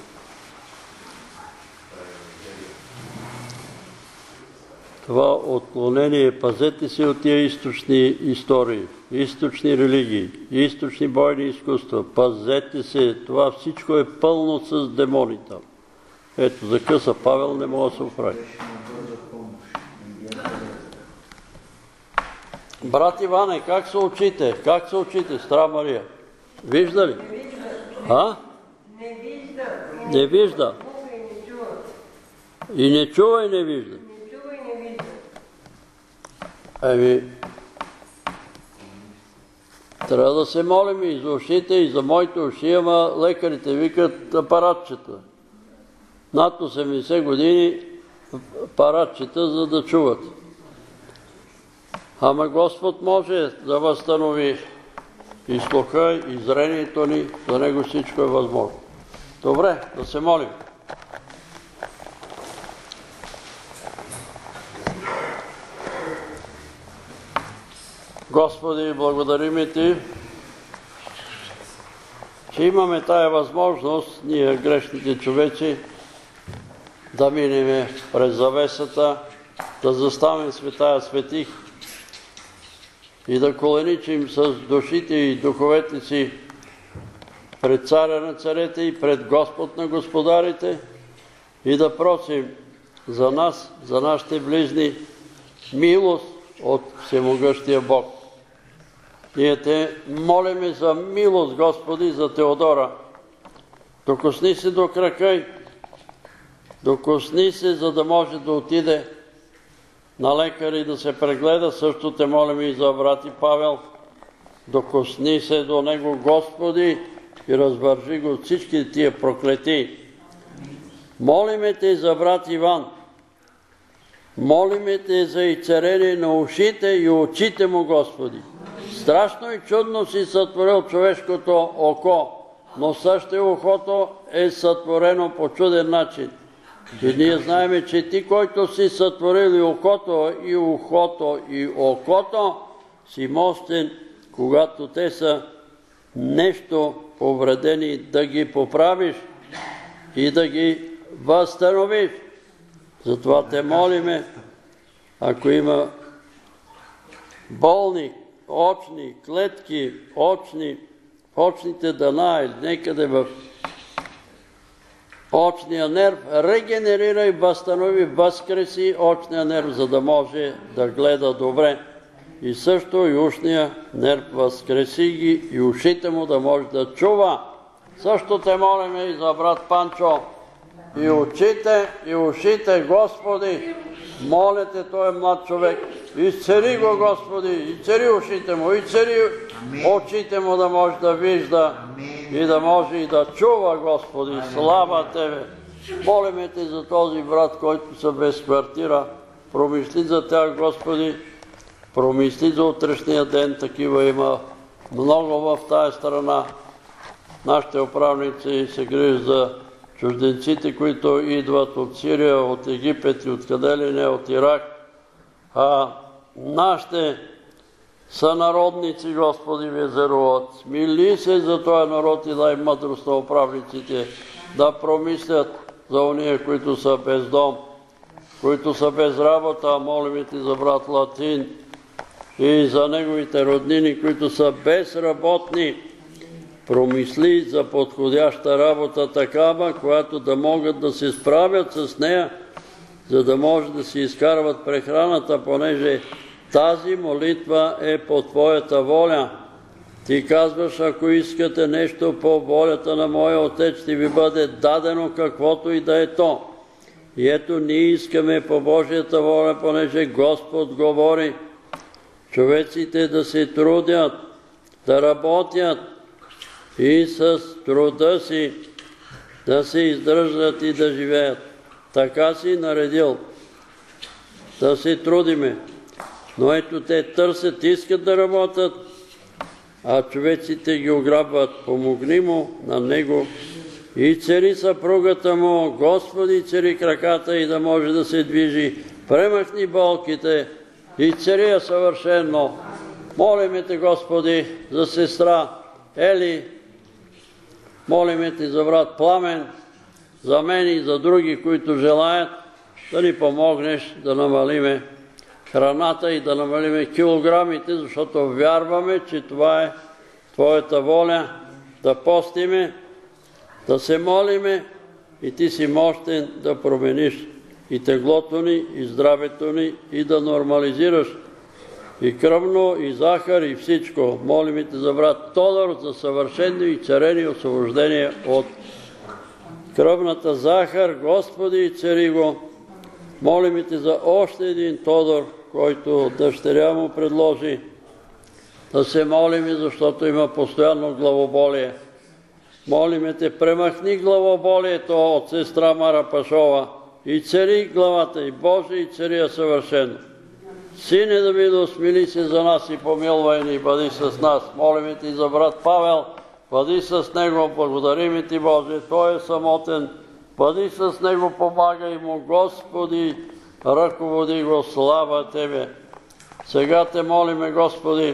Това отклонение, пазете се от тия източни истории, източни религии, източни бойни изкуства. Пазете се, това всичко е пълно с демони там. Ето, закъса Павел, не мога да се оправи. Брат Иване, как се учите? Как се учите, Стара Мария? Вижда ли? Не вижда. Не вижда. И не чува, и не вижда. Не чува и не вижда. Еми, трябва да се молим и за ушите, и за моите уши, ама лекарите викат апаратчета. Над 80 години апаратчета, за да чуват. Ама Господ може да възстанови и слуха, и зрението ни, за Него всичко е възможно. Добре, да се молим. Господи, благодарим Ти, че имаме тая възможност, ние грешните човеци, да минем през завесата, да заставим Светая Светих и да коленичим с душите и духовете си пред Царя на царете и пред Господ на господарите и да просим за нас, за нашите ближни, милост от Всемогъщия Бог. Ние Те молиме за милост, Господи, за Теодора. Докосни се до крака й, докосни се, за да може да отиде на лекар и да се прегледа. Също Те молим и за брат и Павел. Докосни се до него, Господи, и развържи го от всички тия проклети. Молиме Те за брат Иван. Молиме Те за изцерение на ушите и очите му, Господи. Страшно и чудно си сътворил човешкото око, но също ухото е сътворено по чуден начин. И ние знаем, че Ти, който си сътворил и ухото, и ухото, и окото, си мощен, когато те са нещо повредени, да ги поправиш и да ги възстановиш. Затова Те молиме, ако има болни, очни, клетки, очните дъна или некъде в очния нерв, регенерирай, възстанови, възкреси очния нерв, за да може да гледа добре. и също и ушния нерв, възкреси ги и ушите му да може да чува. Също те молиме и за брат Панчо. И очите, и ушите, Господи, моля те, той е млад човек, изцели го, Господи, изцели ушите му, изцели очите му да може да вижда и да може и да чува, Господи, слава Тебе. Молиме те за този брат, който са без квартира, промисли за тях, Господи, промисли за утрешния ден, такива има много в тая страна. Нашите управници се грижат за чужденците, които идват от Сирия, от Египет и от къде ли не, от Ирак. Нашите сънародници, Господи, везеруват. Смили се за този народ и дай мъдрост на управниците да промислят за ония, които са без дом, които са без работа. Молим те за брат Латин и за неговите роднини, които са безработни. Промисли за подходяща работа такава, която да могат да се справят с нея, за да може да си изкарват прехраната, понеже тази молитва е по Твоята воля. Ти казваш, ако искате нещо по волята на моя Отец, ще ви бъде дадено каквото и да е то. И ето ние искаме по Божията воля, понеже Господ говори, човеците да се трудят, да работят, и с труда си да се издържат и да живеят. Така си наредил да се трудиме. Но ето те търсят, искат да работят, а човеците ги ограбват. Помогни му на него и цари съпругата му, Господи, цари краката и да може да се движи. Премахни болките и цари я съвършено. Молиме те, Господи, за сестра Ели, молиме те за брат Пламен, за мен и за други, които желаят да ни помогнеш да намалиме храната и да намалиме килограмите, защото вярваме, че това е Твоята воля, да постиме, да се молиме и Ти си мощен да промениш и теглото ни, и здравето ни, и да нормализираш и кръвно, и захар, и всичко. Молиме те за брат Тодор, за съвършено и царени освобождение от кръвната захар. Господи, и цари го. Молиме те за още един Тодор, който дъщеря му предложи да се молиме, защото има постоянно главоболие. Молиме те, премахни главоболието от сестра Мара Пашова и цари главата и Боже, и цари я съвършено. Сине Давидов, смили се за нас и помилвай ни, бъди с нас. Молиме ти за брат Павел, бъди с него, благодарим ти, Боже, той е самотен, бъди с него, помагай му, Господи, ръководи го, слава Тебе. Сега те молиме, Господи,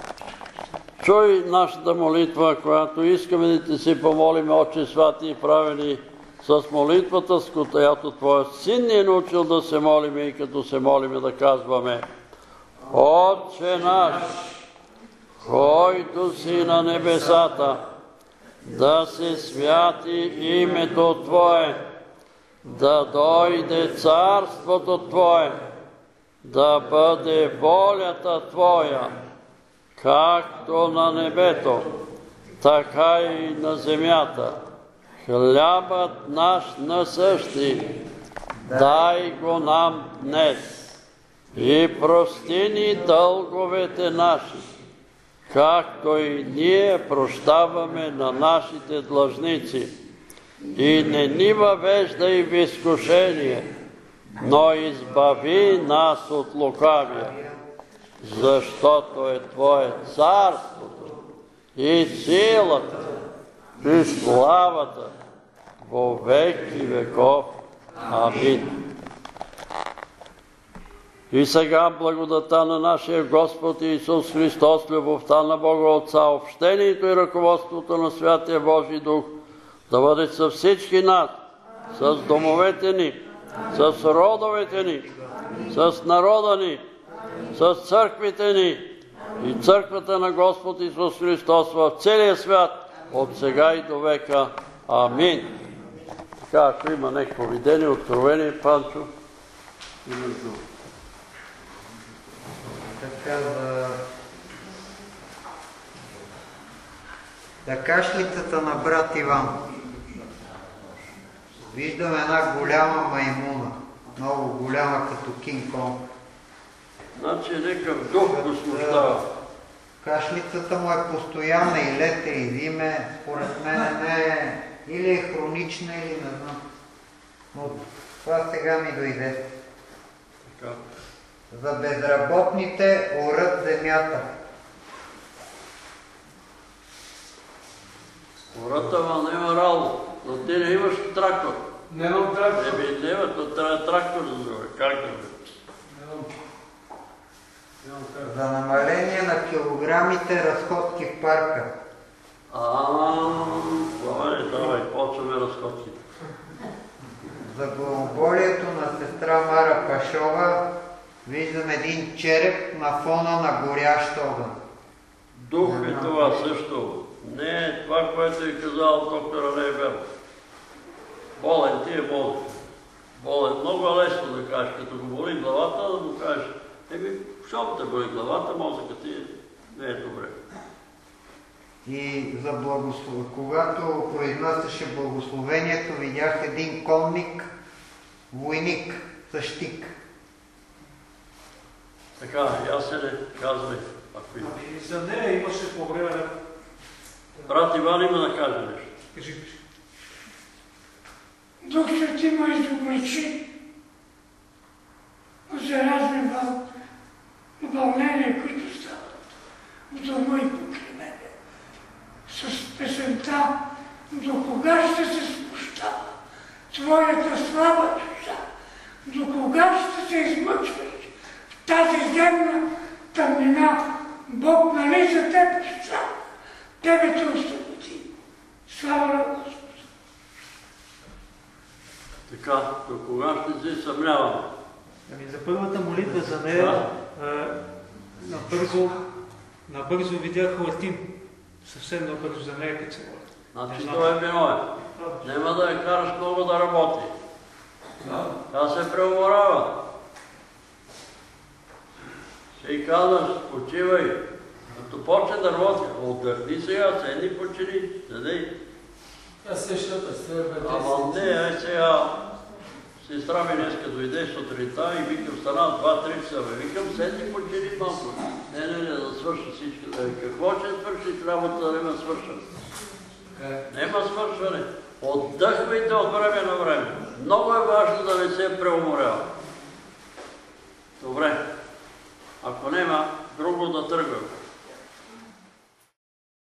чуй нашата молитва, която искаме да ти се помолиме, Отче святи и правени, с молитвата, с която Твоя Син ни е научил да се молиме и като се молиме да казваме: Отче наш, който си на небесата, да се святи името Твое, да дойде царството Твое, да бъде волята Твоя, както на небето, така и на земята. Хлябът наш насъщни, дай го нам днес и прости ни дълговете наши, както и ние прощаваме на нашите длъжници. И не ни въвеждай в изкушение, но избави нас от лукавия, защото е Твое царството и силата и славата во веки веков. Амин. И сега благодата на нашия Господ Исус Христос, любовта на Бога Отца, общението и ръководството на Святия Божий Дух да бъде с всички нас, с домовете ни, с родовете ни, с народа ни, с църквите ни и църквата на Господ Исус Христос в целия свят, от сега и до века. Амин. Така, ако има някакво видение, откровение, Панчо, имаш дума. Така, Да, кашлицата на брат Иван. Виждам една голяма маймуна. Много голяма, като Кинг Конг. Значи някакъв дух го смущава. Кашлицата му е постоянна и лете, и зиме. Според мен не е или е хронична, или не знам. Но това сега ми дойде. Така. За безработните орат земята. Хората, ама няма работа. Но ти не имаш трактор. Нямам трактор. Няма, то трябва трактор да зове. Как да бе? Нямам трактор. За намаление на килограмите разходки в парка. Давай, почваме разходки. За главоболието на сестра Мара Пашова виждам един череп на фона на горящ огън. Дух е това също. Не е това, което е казал доктора, не е верно. Болен ти е болен. Болен. Много е лесно да кажеш, като го боли главата, да му кажеш, щом те боли главата, мозъкът ти не е добре. И за когато произнасяше благословението, видях един конник, войник, същик. Така, Ясене, казвай, ако има. И за нея имаше по време на... Брат Иван има да каже нещо. Кажи. Дух Свети ме изобличи за разни вълнения, които стават в дома и покрай мене. С песента «До кога ще се спущава твоята слаба душа? До кога ще се измъчваш в тази земна тъмнина? Бог нали за теб остана, тебе те освободи. Слава на Господа!» Така, до кога ще се съмняваме? Ами за първата молитва за нея набързо видях латин. Съвсем набързо за нея като се води. Значи това е виновен. Нема да я караш много да работи. Тя се преуморава. Ще казваш, почивай. Като почне да работи, отдъхни сега, седни почини, седей. Аз същата стребе. Ама не, ай сега, сестра ми днеска дойде сутринта и викам, стана 2-3 часа. Викам, седни почини малко. Не, да свърши всичко. Какво ще свършиш работа, да нема свършване? Нема свършване. Отдъхвайте от време на време. Много е важно да не се преуморява. Добре. Ако нема, друго да тръгваме.